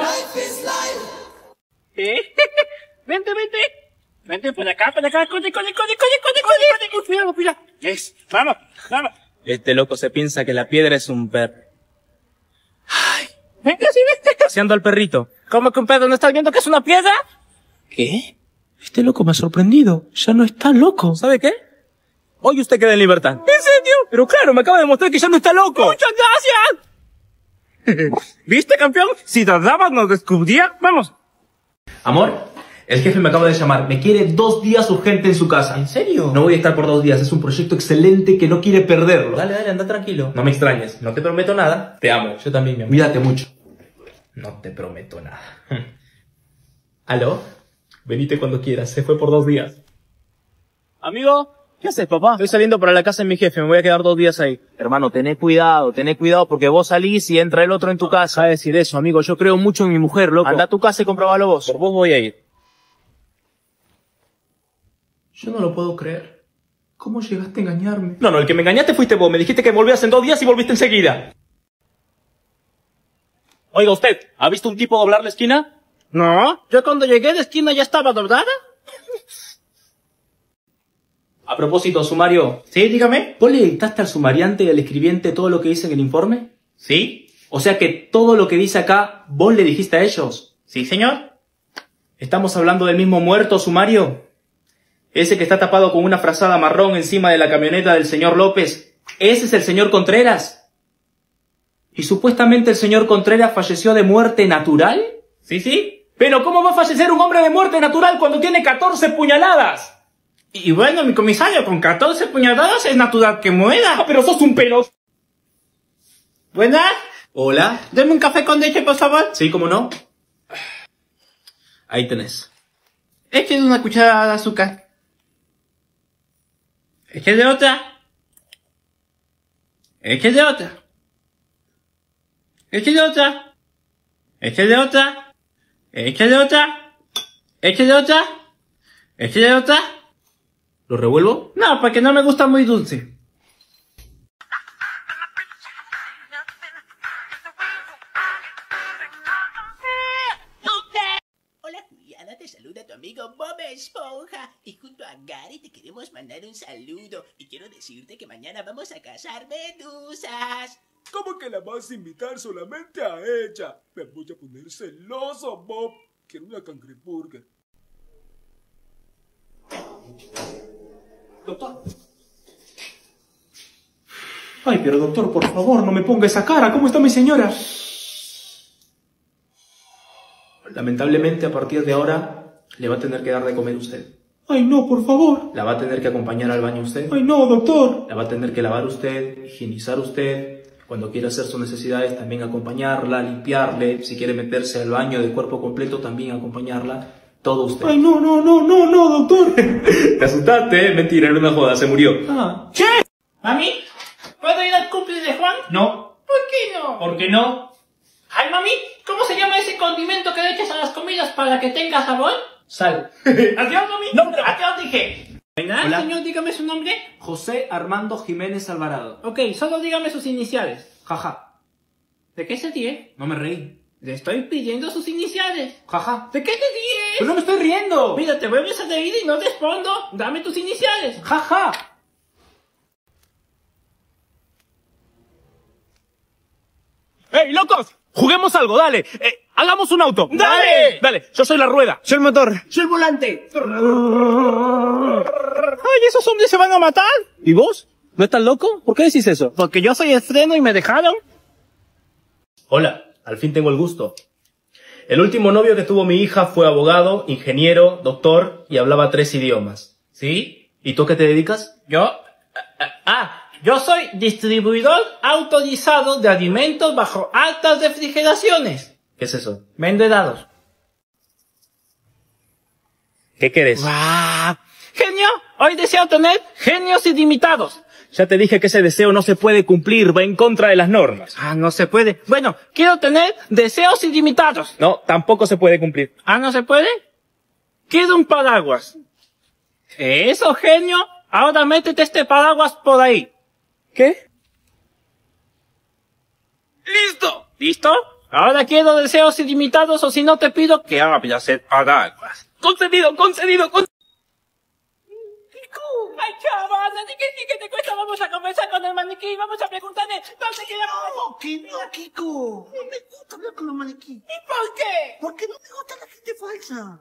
¿Eh? Vente, vente. Vente por acá, por acá. Corre, corre, corre, corre, corre, corre, corre. Cuidado, cuidado. Yes. Vamos, vamos. Este loco se piensa que la piedra es un perro. Venga, sí, vente. Paseando al perrito. ¿Cómo que un perro no estás viendo que es una piedra? ¿Qué? Este loco me ha sorprendido. Ya no está loco. ¿Sabe qué? Hoy usted queda en libertad. ¿En serio? Pero claro, me acaba de demostrar que ya no está loco. ¡Muchas gracias! ¿Viste, campeón? Si tardabas nos descubría. Vamos. Amor, el jefe me acaba de llamar. Me quiere dos días urgente en su casa. ¿En serio? No voy a estar por dos días. Es un proyecto excelente que no quiere perderlo. Dale, dale, anda tranquilo. No me extrañes. No te prometo nada. Te amo. Yo también, mi amor. Cuídate mucho. No te prometo nada. ¿Aló? Venite cuando quieras. Se fue por dos días. Amigo, ¿qué haces, papá? Estoy saliendo para la casa de mi jefe. Me voy a quedar dos días ahí. Hermano, tené cuidado, tené cuidado porque vos salís y entra el otro en tu casa. ¿Sabes decir eso, amigo? Yo creo mucho en mi mujer, loco. Anda a tu casa y comprobalo vos. Por vos voy a ir. Yo no lo puedo creer. ¿Cómo llegaste a engañarme? No, no, el que me engañaste fuiste vos. Me dijiste que volvías en dos días y volviste enseguida. Oiga usted, ¿ha visto un tipo doblar la esquina? No, yo cuando llegué de esquina ya estaba doblada. A propósito, sumario. Sí, dígame. ¿Vos le dictaste al sumariante y al escribiente todo lo que dice en el informe? Sí. O sea que todo lo que dice acá, ¿vos le dijiste a ellos? Sí, señor. ¿Estamos hablando del mismo muerto, sumario? Ese que está tapado con una frazada marrón encima de la camioneta del señor López. ¿Ese es el señor Contreras? ¿Y supuestamente el señor Contreras falleció de muerte natural? Sí, sí. Pero ¿cómo va a fallecer un hombre de muerte natural cuando tiene catorce puñaladas? Y bueno, mi comisario, con catorce puñaladas es natural que muera. Ah, pero sos un pelo. Buenas. Hola. Deme un café con leche, por favor. Sí, ¿cómo no? Ahí tenés. Échale una cucharada de azúcar. Échale otra. Échale otra. Échale otra. Échale otra. Échale otra. Échale otra. Échale otra. ¿Lo revuelvo? No, porque no me gusta muy dulce. Hola Juliana, te saluda tu amigo Bob Esponja. Y junto a Gary te queremos mandar un saludo. Y quiero decirte que mañana vamos a cazar medusas. ¿Cómo que la vas a invitar solamente a ella? Me voy a poner celoso, Bob. Quiero una cangreburger. Doctor. Ay, pero doctor, por favor, no me ponga esa cara. ¿Cómo está mi señora? Lamentablemente, a partir de ahora, le va a tener que dar de comer usted. Ay, no, por favor. La va a tener que acompañar al baño usted. Ay, no, doctor. La va a tener que lavar usted, higienizar usted. Cuando quiera hacer sus necesidades, también acompañarla, limpiarle. Si quiere meterse al baño de cuerpo completo, también acompañarla. Todo usted. Ay, no, no, no, no, no, doctor. Te asustaste, ¿eh? Mentira, era una joda, se murió. Ah. ¿Qué? ¿Mami? ¿Puedo ir al cumple de Juan? No. ¿Por qué no? ¿Por qué no? Ay, mami, ¿cómo se llama ese condimento que le echas a las comidas para que tenga sabor? Sal. Adiós, mami. No, pero- Adiós, dije. Hola. Hola, señor, dígame su nombre. José Armando Jiménez Alvarado. Ok, solo dígame sus iniciales. Jaja. ¿De qué se ríe? No me reí. Le estoy pidiendo sus iniciales. Jaja. ¿De qué te ríes? Pero no me estoy riendo. Mira, te vuelves a reír y no respondo. Dame tus iniciales. Jaja. ¡Ey, locos! ¡Juguemos algo, dale! Eh, ¡Hagamos un auto! ¡Dale! Dale, yo soy la rueda. Soy el motor. Soy el volante. Ay, ¿esos hombres se van a matar? ¿Y vos? ¿No estás loco? ¿Por qué decís eso? Porque yo soy el freno y me dejaron. Hola, al fin tengo el gusto. El último novio que tuvo mi hija fue abogado, ingeniero, doctor y hablaba tres idiomas. ¿Sí? ¿Y tú a qué te dedicas? Yo... Ah, yo soy distribuidor autorizado de alimentos bajo altas refrigeraciones. ¿Qué es eso? Vendo helados. ¿Qué quieres? ¡Guau! Genio, hoy deseo tener genios ilimitados. Ya te dije que ese deseo no se puede cumplir, va en contra de las normas. Ah, no se puede. Bueno, quiero tener deseos ilimitados. No, tampoco se puede cumplir. Ah, ¿no se puede? Quiero un paraguas. Eso, genio. Ahora métete este paraguas por ahí. ¿Qué? ¡Listo! ¿Listo? Ahora quiero deseos ilimitados o si no te pido que abras el paraguas. Concedido, concedido, concedido. Ay, chaval, así que sí que te cuesta. Vamos a conversar con el maniquí. Vamos a preguntarle dónde quedamos. No, que mira, Kiko. No me gusta hablar con los maniquíes. ¿Y por qué? Porque no me gusta la gente falsa.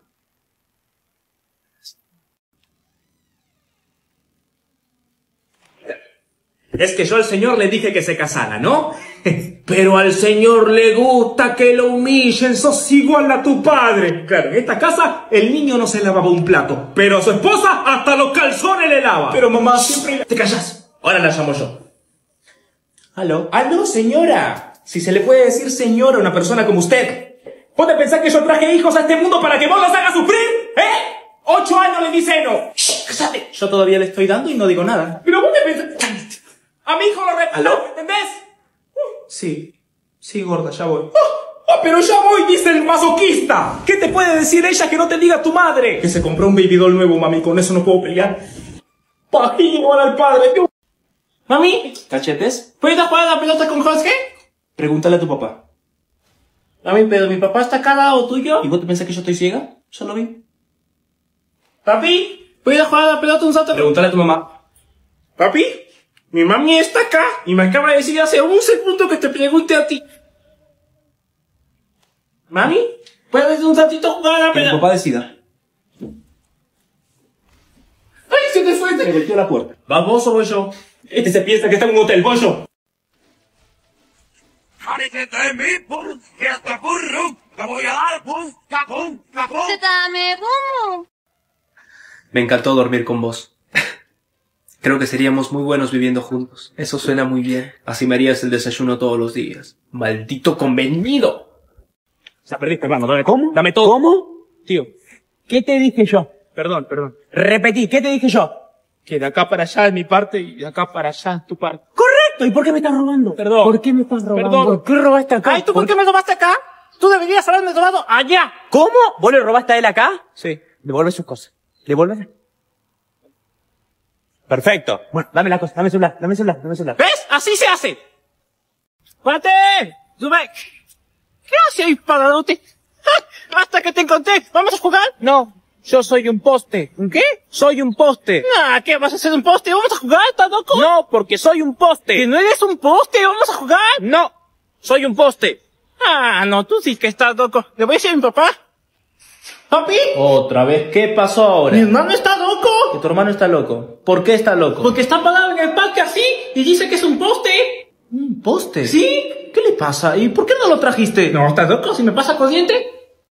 Es que yo al señor le dije que se casara, ¿no? Pero al señor le gusta que lo humillen, sos igual a tu padre. Claro, en esta casa el niño no se lavaba un plato, pero a su esposa hasta los calzones le lava. Pero mamá siempre... ¿Te callás? Ahora la llamo yo. ¿Aló? ¿Aló, señora? Si se le puede decir señora a una persona como usted. ¿Vos te pensás que yo traje hijos a este mundo para que vos los hagas sufrir? ¿Eh? ¡Ocho años de mi seno! ¡Shh! ¡Cállate! Yo todavía le estoy dando y no digo nada. ¿Pero vos te pensás...? A mi hijo lo respetas, ¿entendés? Sí, sí, gorda, ya voy. ¡Ah! ¡Ah, pero ya voy! Dice el masoquista. ¿Qué te puede decir ella que no te diga tu madre? Que se compró un baby doll nuevo, mami, con eso no puedo pelear. Pajín igual al padre. Mami, ¿Cachetes? ¿puedes jugar a la pelota con Jorge? Pregúntale a tu papá. Mami, pero mi papá está acá al lado tuyo. ¿Y vos te pensás que yo estoy ciega? Yo lo vi. Papi, Voy a ir a jugar a la pelota un rato. Pregúntale a tu mamá. Papi, mi mami está acá y me acaba de decir hace un segundo que te pregunte a ti. Mami, ¿puedes un ratito jugar a la Que pelota? tu papá decida. ¡Ay, se te fue! Me volteó la puerta. ¿Vas vos o voy yo? Este se piensa que está en un hotel. Voy yo. Me encantó dormir con vos. Creo que seríamos muy buenos viviendo juntos. Eso suena muy bien. Así me harías el desayuno todos los días. ¡Maldito convenido! O sea, perdiste, hermano. Dame, ¿Cómo? Dame todo. ¿Cómo? Tío, ¿Qué te dije yo? perdón, perdón. Repetí, ¿qué te dije yo? Que de acá para allá es mi parte y de acá para allá es tu parte. Correcto, ¿y por qué me estás robando? Perdón. ¿Por qué me estás robando? Perdón. ¿Por qué robaste acá? Ay, ¿tú por qué me robaste acá? Tú deberías haberme robado allá. ¿Cómo? ¿Vos le robaste a él acá? Sí. Devuelve sus cosas. Devuélvela. Perfecto. Bueno, dame la cosa, dame el celular, dame el celular, dame el celular. ¿Ves? Así se hace. ¡Pate! ¡Sube! ¿Qué hace ahí, paradote? ¡Ah! Hasta que te encontré. ¿Vamos a jugar? No, yo soy un poste. ¿Un qué? Soy un poste. Nah, ¿qué? ¿Vas a hacer un poste? ¿Vamos a jugar? ¿Estás loco? No, porque soy un poste. ¿Que no eres un poste? ¿Vamos a jugar? No, soy un poste. Ah, no, tú sí que estás loco. Le voy a decir a mi papá. ¿Papi? Otra vez, ¿qué pasó ahora? ¿Mi hermano está loco? Que tu hermano está loco. ¿Por qué está loco? Porque está parado en el parque así y dice que es un poste. ¿Un poste? ¿Sí? ¿Qué le pasa? ¿Y por qué no lo trajiste? No, ¿estás loco? Si me pasa corriente.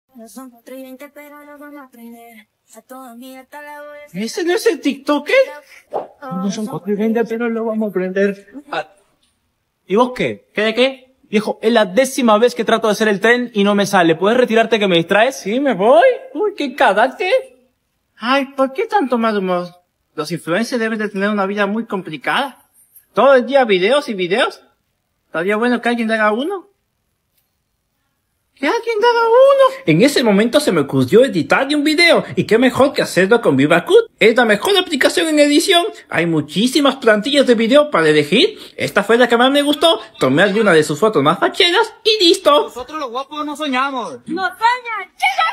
¿Ese no es el TikToker? No son cuatro y veinte, pero lo vamos a aprender. Ah, ¿y vos qué? ¿Qué de qué? Viejo, es la décima vez que trato de hacer el tren y no me sale. ¿Puedes retirarte que me distraes? Sí, me voy. Uy, qué carácter. Ay, ¿por qué tanto mal humor? Los influencers deben de tener una vida muy complicada. Todo el día videos y videos. Estaría bueno que alguien haga uno. Que alguien haga uno. En ese momento se me ocurrió editar un video. Y qué mejor que hacerlo con VivaCut. Es la mejor aplicación en edición. Hay muchísimas plantillas de video para elegir. Esta fue la que más me gustó. Tomé alguna de sus fotos más facheras y listo. Nosotros los guapos no soñamos. ¡No soñan!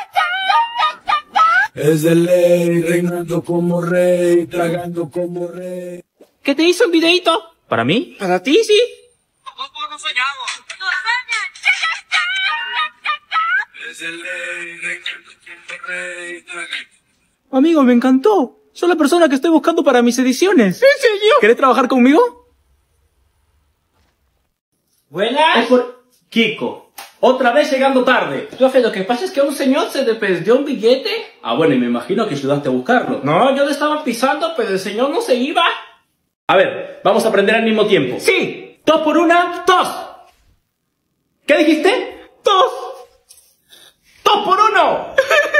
Es de ley, reinando como rey, tragando como rey. ¿Qué te hizo el videito? ¿Para mí? Para ti, sí. Los guapos no soñamos. ¡No soñan! Es de ley, reinando como rey, tragando. Amigo, me encantó. Soy la persona que estoy buscando para mis ediciones. ¿En serio? ¿Querés trabajar conmigo? Buenas. Es por... Kiko. Otra vez llegando tarde. Profe, lo que pasa es que a un señor se le perdió un billete. Ah, bueno, y me imagino que ayudaste a buscarlo. No, yo le estaba pisando, pero el señor no se iba. A ver, vamos a aprender al mismo tiempo. Sí. Dos por una, dos. ¿Qué dijiste? Dos. ¡Dos por uno!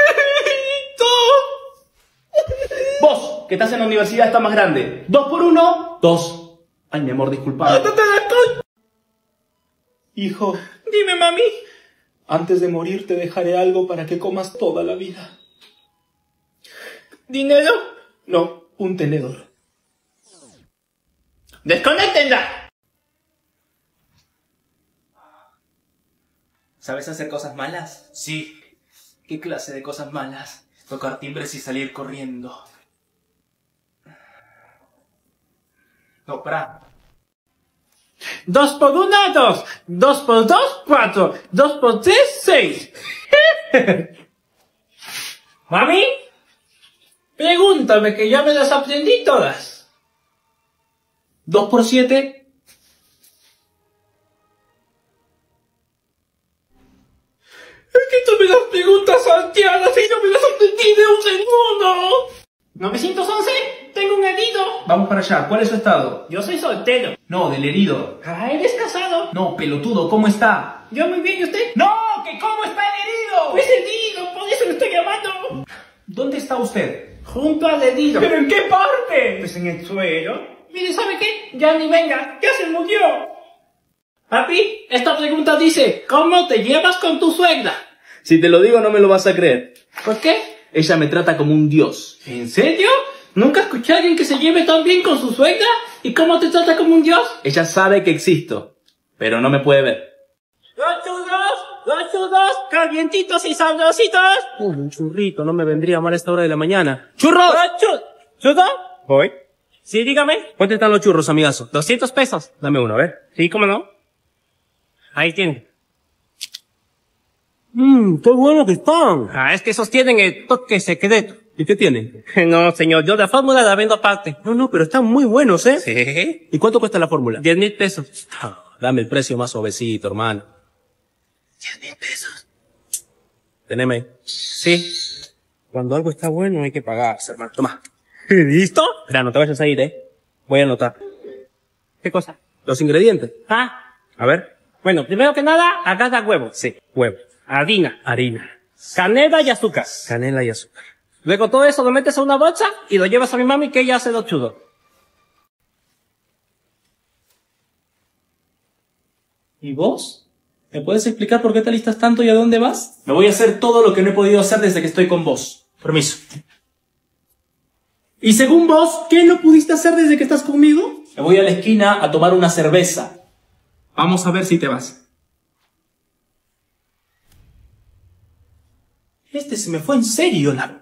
Dos. Vos, que estás en la universidad, estás más grande. Dos por uno, dos. Ay, mi amor, disculpa. ¡Ándate de la Hijo, Dime, mami. antes de morir te dejaré algo para que comas toda la vida. ¿Dinero? No, un tenedor. ¡Desconéctenla! ¿Sabes hacer cosas malas? Sí. ¿Qué clase de cosas malas? Tocar timbres y salir corriendo. No, pará. Dos por una, dos. Dos por dos, cuatro. Dos por tres, seis. ¿Mami? Pregúntame que ya me las aprendí todas. Dos por siete. Es que tú me las preguntas salteadas y no me las aprendí de un segundo. ¿novecientos once? Tengo un herido. Vamos para allá. ¿Cuál es su estado? Yo soy soltero. No, del herido. Ah, ¿eres casado? No, pelotudo, ¿cómo está? Yo muy bien, ¿y usted? ¡No! ¿Que cómo está el herido? Pues herido, por eso le estoy llamando. ¿Dónde está usted? Junto al herido. ¿Pero en qué parte? Pues en el suelo. Mire, ¿sabe qué? Ya ni venga, ya se murió. Papi, esta pregunta dice, ¿cómo te llevas con tu suegra? Si te lo digo no me lo vas a creer. ¿Por qué? Ella me trata como un dios. ¿En serio? ¿Nunca escuché a alguien que se lleve tan bien con su suegra? ¿Y cómo te trata como un dios? Ella sabe que existo, pero no me puede ver. ¡Los churros! ¡Los churros! ¡Calientitos y sabrositos! Uy, un churrito, no me vendría mal a esta hora de la mañana. ¡Churros! ¡Los churros! ¿Churro? Voy. Sí, dígame. ¿Cuánto están los churros, amigazo? doscientos pesos. Dame uno, a ver. Sí, cómo no. Ahí tiene. Mmm, qué bueno que están. Ah, es que esos tienen el toque secreto. ¿Y qué tienen? No, señor, yo la fórmula la vendo aparte. No, no, pero están muy buenos, ¿eh? Sí. ¿Y cuánto cuesta la fórmula? Diez mil pesos. Ah, dame el precio más suavecito, hermano. Diez mil pesos. Teneme. Sí. Cuando algo está bueno hay que pagarse, hermano. Toma. ¿Listo? Espera, no te vayas a ir, ¿eh? Voy a anotar. ¿Qué cosa? Los ingredientes. Ah. A ver. Bueno, primero que nada, agarra huevo. Sí, huevo. Harina. Harina. Canela y azúcar. Canela y azúcar. Luego todo eso lo metes a una bolsa y lo llevas a mi mami que ella hace los churros. ¿Y vos? ¿Me puedes explicar por qué te alistas tanto y a dónde vas? Me voy a hacer todo lo que no he podido hacer desde que estoy con vos. Permiso. Y según vos, ¿qué no pudiste hacer desde que estás conmigo? Me voy a la esquina a tomar una cerveza. Vamos a ver si te vas. Este se me fue en serio, la...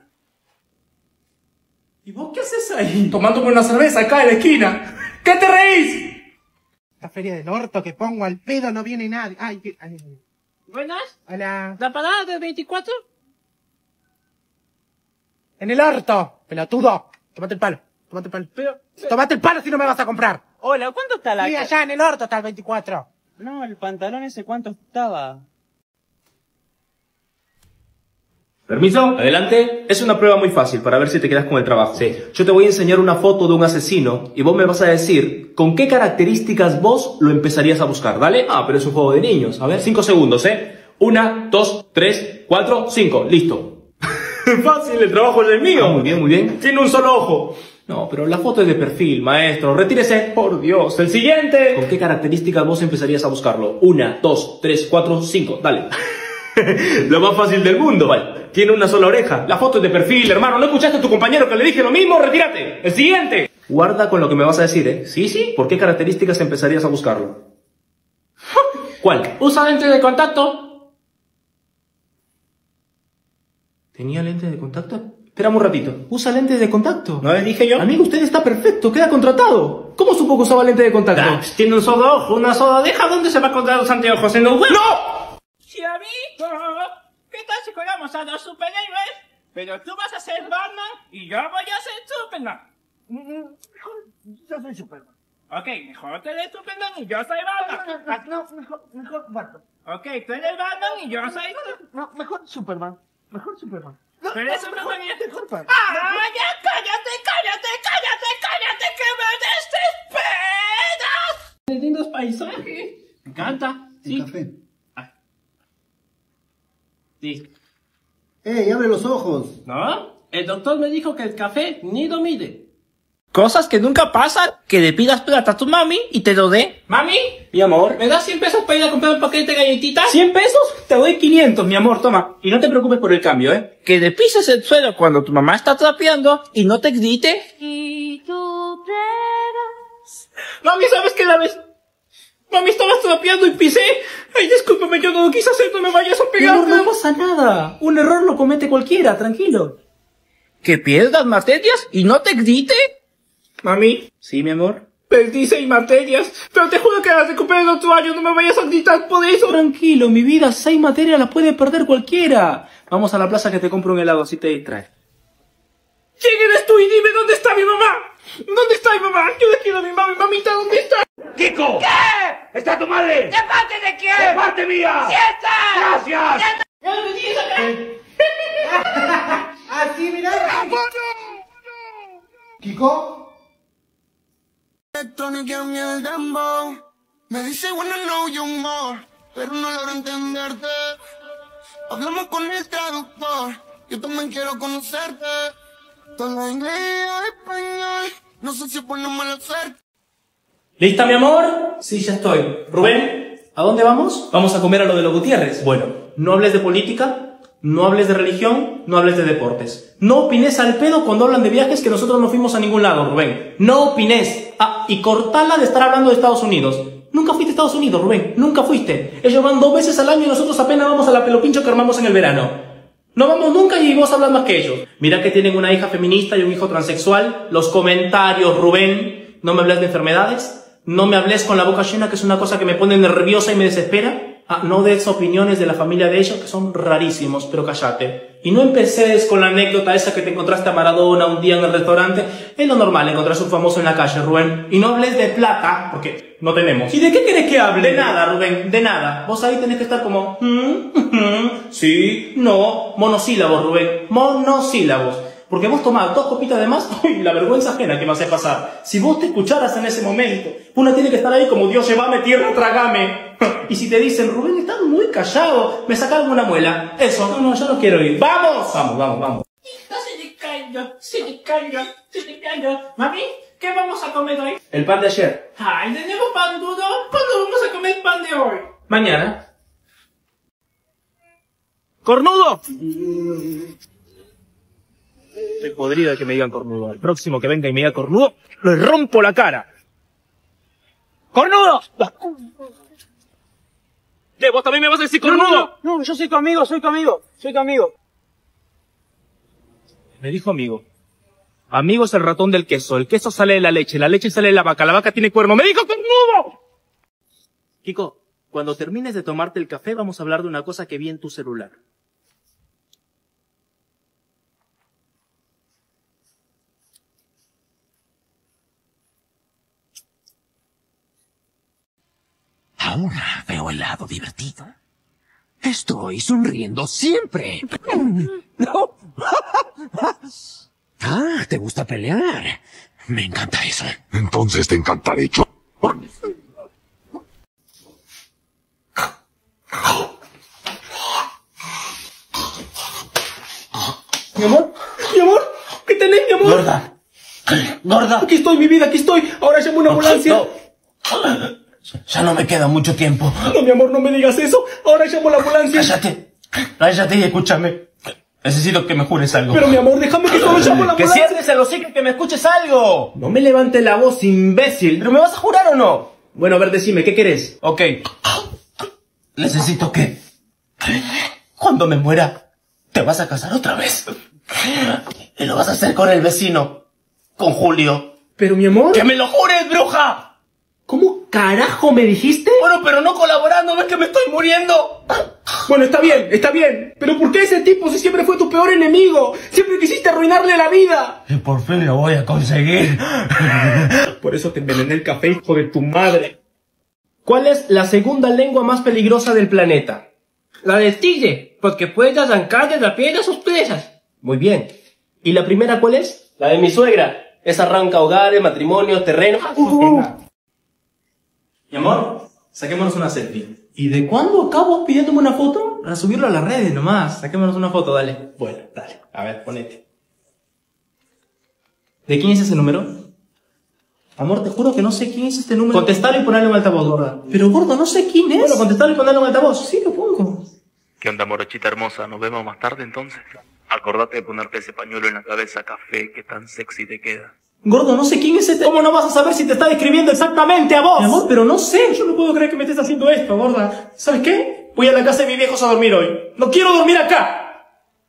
¿Y vos qué haces ahí? Tomándome una cerveza acá en la esquina. ¿Qué te reís? La feria del orto que pongo al pedo no viene nadie. Ay, qué... Ay. ¿Buenas? Hola. ¿La parada del veinticuatro? En el orto, pelotudo. Tómate el palo. Tómate el palo. Pero, pero... Tómate el palo si no me vas a comprar. Hola, ¿cuánto está la... Sí, allá en el orto está el veinticuatro. No, el pantalón ese, ¿cuánto estaba? ¿Permiso? Adelante. Es una prueba muy fácil para ver si te quedas con el trabajo. Sí. Yo te voy a enseñar una foto de un asesino y vos me vas a decir con qué características vos lo empezarías a buscar, ¿vale? Ah, pero es un juego de niños. A ver, cinco segundos, ¿eh? Una, dos, tres, cuatro, cinco. Listo. Fácil, el trabajo es el mío. Ah, muy bien, muy bien. Tiene un solo ojo. No, pero la foto es de perfil, maestro. Retírese. Por Dios. El siguiente. ¿Con qué características vos empezarías a buscarlo? Una, dos, tres, cuatro, cinco. Dale. Lo más fácil del mundo. Vale. Tiene una sola oreja. La foto es de perfil, hermano. ¿No escuchaste a tu compañero que le dije lo mismo? Retírate. El siguiente. Guarda con lo que me vas a decir, ¿eh? Sí, sí. ¿Por qué características empezarías a buscarlo? ¿Cuál? Usa lente de contacto. ¿Tenía lentes de contacto? Espérame un ratito. ¿Usa lentes de contacto? ¿No le dije yo? Amigo, usted está perfecto. Queda contratado. ¿Cómo supo que usaba lente de contacto? Ah, tiene un solo ojo, una sola oreja. ¿Dónde se va a encontrar los anteojos? ¿En los huevos? ¡No! Chavito, ¿qué tal si jugamos a los superhéroes? Pero tú vas a ser Batman y yo voy a ser Superman. Yo soy Superman. Ok, mejor tú eres Superman y yo soy Batman. No, mejor, mejor Batman. Ok, tú eres Batman y yo soy... No, mejor Superman. Mejor Superman. No, ¿Pero eres Superman y yo mejor Batman. ¡Ah, ya cállate, cállate, cállate, cállate, que me desesperas! Lindos paisajes. Me encanta. Sí. Café. Sí. ¡Ey, abre los ojos! ¿No? El doctor me dijo que el café ni lo mide. Cosas que nunca pasan, que le pidas plata a tu mami y te lo dé. Mami, mi amor, ¿me das cien pesos para ir a comprar un paquete de galletitas? ¿cien pesos? Te doy quinientos, mi amor, toma. Y no te preocupes por el cambio, ¿eh? Que le pises el suelo cuando tu mamá está trapeando y no te grite. Y tú verás. Mami, ¿sabes qué la vez? Mami, estabas trapeando y pisé. Ay, discúlpame, yo no lo quise hacer, no me vayas a pegar. No, no pasa nada. Un error lo comete cualquiera, tranquilo. ¿Que pierdas materias y no te grite? Mami. Sí, mi amor. Perdí seis materias, pero te juro que las recuperé el otro año, no me vayas a gritar por eso. Tranquilo, mi vida, seis materias las puede perder cualquiera. Vamos a la plaza que te compro un helado, así te distraes. ¿Quién eres tú y dime dónde está mi mamá? ¿Dónde está mi mamá? Yo le quiero a mi mami, mamita, ¿dónde está? ¡Kiko! ¿Qué? ¡Está tu madre! ¿De parte de quién? ¡De parte mía! ¡Sienta! ¡Gracias! ¡Ya lo tienes acá! Así, mira. ¿Kiko? Electrónica en el dembow. Me dice wanna know you more, pero no logro entenderte. Hablamos con el traductor, yo también quiero conocerte. Todo inglés y español, no sé si es bueno o malo ser. ¿Lista, mi amor? Sí, ya estoy. Rubén, ¿a dónde vamos? Vamos a comer a lo de los Gutiérrez. Bueno, no hables de política, no hables de religión, no hables de deportes. No opines al pedo cuando hablan de viajes que nosotros no fuimos a ningún lado, Rubén. No opines. Ah, y cortala de estar hablando de Estados Unidos. Nunca fuiste a Estados Unidos, Rubén. Nunca fuiste. Ellos van dos veces al año y nosotros apenas vamos a la pelopincho que armamos en el verano. No vamos nunca y vos hablas más que ellos. Mira que tienen una hija feminista y un hijo transexual. Los comentarios, Rubén. No me hables de enfermedades. No me hables con la boca llena, que es una cosa que me pone nerviosa y me desespera. Ah, no des opiniones de la familia de ellos, que son rarísimos, pero cállate. Y no empeces con la anécdota esa que te encontraste a Maradona un día en el restaurante. Es lo normal encontrarse un famoso en la calle, Rubén. Y no hables de plata, porque no tenemos. ¿Y de qué querés que hable? De nada, Rubén, de nada. Vos ahí tenés que estar como... Mm, mm, sí, no, monosílabos, Rubén, monosílabos. Porque vos tomás dos copitas de más, uy, la vergüenza ajena que me hace pasar. Si vos te escucharas en ese momento, una tiene que estar ahí como Dios, llévame tierra, trágame. Y si te dicen, Rubén, estás muy callado, me saca alguna muela. Eso, no, no, yo no quiero ir. ¡Vamos! Vamos, vamos, vamos. No se le caiga, se le caiga, se le caiga. Mami, ¿qué vamos a comer hoy? El pan de ayer. Ay, ¿tenemos pan duro? ¿Cuándo vamos a comer pan de hoy? Mañana. ¡Cornudo! Estoy podrido de que me digan cornudo. Al próximo que venga y me diga cornudo, le rompo la cara. ¡Cornudo! ¿Qué? ¿Vos también me vas a decir cornudo? No, no, no, no, yo soy tu amigo, soy tu amigo, soy tu amigo. Me dijo amigo. Amigo es el ratón del queso. El queso sale de la leche, la leche sale de la vaca, la vaca tiene cuerno. ¡Me dijo cornudo! Kiko, cuando termines de tomarte el café vamos a hablar de una cosa que vi en tu celular. Ahora veo el lado divertido. Estoy sonriendo siempre. No. Ah, ¿te gusta pelear? Me encanta eso. Entonces te encantaré yo. Mi amor, mi amor, ¿qué tenés, mi amor? Gorda. Gorda. Aquí estoy, mi vida, aquí estoy. Ahora llamo una ambulancia. No. Ya no me queda mucho tiempo. No, mi amor, no me digas eso. Ahora llamo la ambulancia. Cállate. Cállate y escúchame. Necesito que me jures algo. Pero, mi amor, déjame que solo llamo la Que ambulancia. cierres el hocico y que me escuches algo. No me levantes la voz, imbécil. ¿Pero me vas a jurar o no? Bueno, a ver, decime, ¿qué querés? Ok. Necesito que... Cuando me muera, te vas a casar otra vez. Y lo vas a hacer con el vecino. Con Julio. Pero, mi amor... ¡Que me lo jures, bruja! ¿Cómo carajo me dijiste? Bueno, pero no colaborando, ¿ves que me estoy muriendo? Bueno, está bien, está bien. Pero ¿por qué ese tipo si siempre fue tu peor enemigo? Siempre quisiste arruinarle la vida. Y por fin lo voy a conseguir. Por eso te envenené el café, hijo de tu madre. ¿Cuál es la segunda lengua más peligrosa del planeta? La del tigre, porque puede arrancarle la piel a sus presas. Muy bien. ¿Y la primera cuál es? La de mi suegra. Esa arranca hogares, matrimonios, terrenos. Uh. Mi amor, saquémonos una selfie. ¿Y de cuándo acabo pidiéndome una foto? Para subirlo a las redes nomás. Saquémonos una foto, dale. Bueno, dale. A ver, ponete. ¿De quién es ese número? Amor, te juro que no sé quién es este número. Contestalo y ponelo en altavoz, gorda. Pero, gordo, no sé quién es. Bueno, contestalo y ponelo en altavoz. Sí, lo pongo. ¿Qué onda, morochita hermosa? ¿Nos vemos más tarde entonces? Acordate de ponerte ese pañuelo en la cabeza, café, que tan sexy te queda. Gordo, no sé quién es este... ¿Cómo no vas a saber si te está describiendo exactamente a vos? Mi amor, pero no sé. Yo no puedo creer que me estés haciendo esto, gorda. ¿Sabes qué? Voy a la casa de mis viejos a dormir hoy. ¡No quiero dormir acá!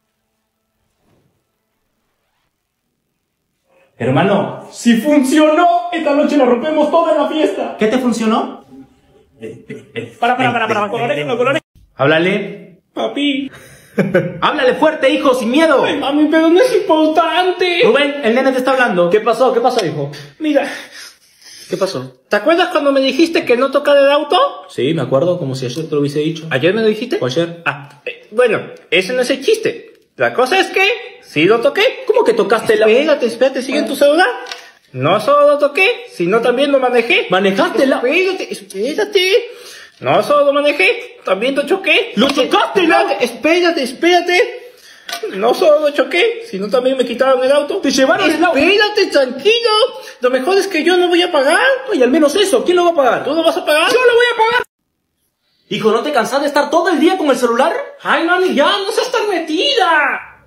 Hermano, si funcionó, esta noche la rompemos toda en la fiesta. ¿Qué te funcionó? Para, para, para, para, colores, colores. Háblale. Papi. Háblale fuerte, hijo, sin miedo. Ay, mami, pero no es importante. Rubén, el nene te está hablando. ¿Qué pasó? ¿Qué pasó, hijo? Mira. ¿Qué pasó? ¿Te acuerdas cuando me dijiste que no tocara el auto? Sí, me acuerdo, como si ayer te lo hubiese dicho. ¿Ayer me lo dijiste? ¿O ayer? Ah, eh, bueno, ese no es el chiste. La cosa es que sí lo toqué. ¿Cómo que tocaste el auto? Espérate, espérate, sigue en tu celular. No solo lo toqué, sino también lo manejé. ¿Manejaste el auto? Espérate, espérate. No solo lo manejé, también lo choqué. ¡Lo chocaste, no! Espérate, espérate. No solo lo choqué, sino también me quitaron el auto. ¡Te llevaron el auto! Espérate, tranquilo. Lo mejor es que yo no voy a pagar. Y al menos eso, ¿quién lo va a pagar? ¿Tú lo vas a pagar? ¡Yo lo voy a pagar! Hijo, ¿no te cansás de estar todo el día con el celular? Ay, mami, ya, no seas tan metida.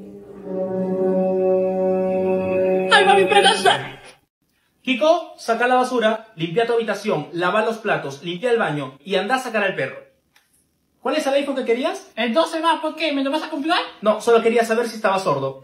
Ay, mami, pedaza. Kiko, saca la basura, limpia tu habitación, lava los platos, limpia el baño y anda a sacar al perro. ¿Cuál es el iPhone que querías? El doce va, ¿por qué? ¿Me lo vas a comprar? No, solo quería saber si estaba sordo.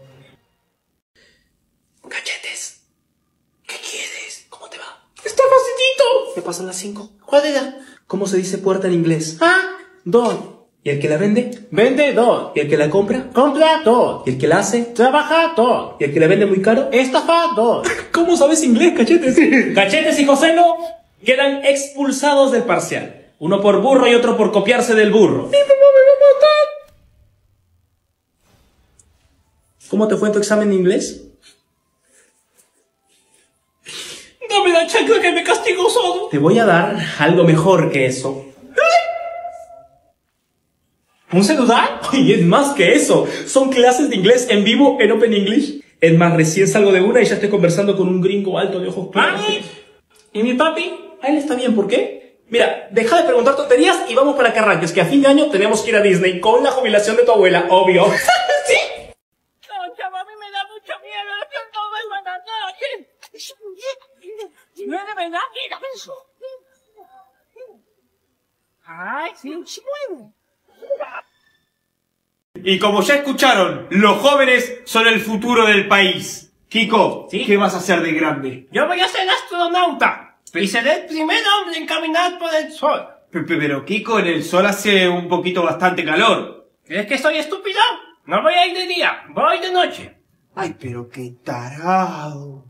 Cachetes. ¿Qué quieres? ¿Cómo te va? ¡Está facilito! Me pasan las cinco. ¿Cuál era? ¿Cómo se dice puerta en inglés? Ah, door. ¿Y el que la vende? Vende door. ¿Y el que la compra? Compra door. ¿Y el que la hace? Trabajador. ¿Y el que la vende muy caro? Estafador. ¿Cómo sabes inglés, Cachetes? Cachetes y Joselo quedan expulsados del parcial. Uno por burro y otro por copiarse del burro. ¡Mi mamá me va a matar! ¿Cómo te fue en tu examen de inglés? Dame la chancla que me castigó solo. Te voy a dar algo mejor que eso. ¿Un celular? Y es más que eso. Son clases de inglés en vivo en Open English. Es más, recién salgo de una y ya estoy conversando con un gringo alto de ojos claros. ¿Mami? ¿Y mi papi? A él está bien, ¿por qué? Mira, deja de preguntar tonterías y vamos para que arranques, que a fin de año tenemos que ir a Disney con la jubilación de tu abuela, obvio. ¿Sí? No, chavo, a mí me da mucho miedo. Yo no vuelvo a la noche. No es de verdad. Mira eso. Ay, sí, sí mueve. Y como ya escucharon, los jóvenes son el futuro del país. Kiko, ¿sí? ¿Qué vas a hacer de grande? Yo voy a ser astronauta. Y seré el primer hombre en caminar por el sol. Pero Kiko, en el sol hace un poquito bastante calor. ¿Crees que soy estúpido? No voy a ir de día, voy de noche. Ay, pero qué tarado.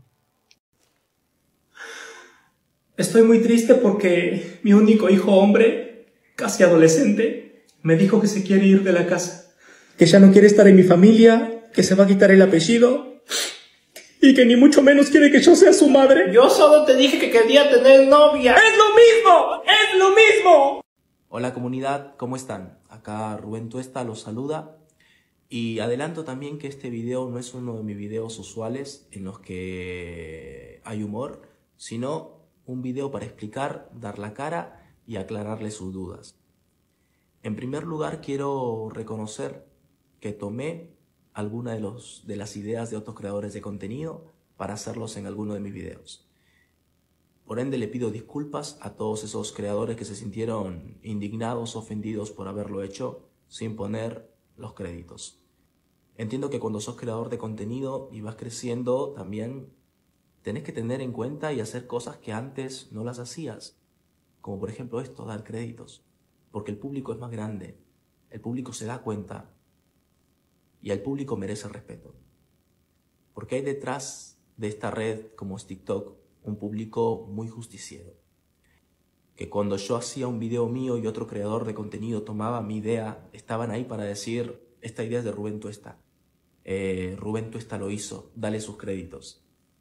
Estoy muy triste porque mi único hijo hombre, casi adolescente, me dijo que se quiere ir de la casa. Que ya no quiere estar en mi familia, que se va a quitar el apellido y que ni mucho menos quiere que yo sea su madre. Yo solo te dije que quería tener novia. ¡Es lo mismo! ¡Es lo mismo! Hola comunidad, ¿cómo están? Acá Rubén Tuesta los saluda. Y adelanto también que este video no es uno de mis videos usuales en los que hay humor, sino un video para explicar, dar la cara y aclararle sus dudas. En primer lugar, quiero reconocer que tomé algunas de, los, de las ideas de otros creadores de contenido para hacerlos en alguno de mis videos. Por ende, le pido disculpas a todos esos creadores que se sintieron indignados, ofendidos por haberlo hecho sin poner los créditos. Entiendo que cuando sos creador de contenido y vas creciendo, también tenés que tener en cuenta y hacer cosas que antes no las hacías. Como por ejemplo esto, dar créditos. Porque el público es más grande, el público se da cuenta y el público merece respeto. Porque hay detrás de esta red como es TikTok un público muy justiciero. Que cuando yo hacía un video mío y otro creador de contenido tomaba mi idea, estaban ahí para decir, esta idea es de Rubén Tuesta. Eh, Rubén Tuesta lo hizo, dale sus créditos.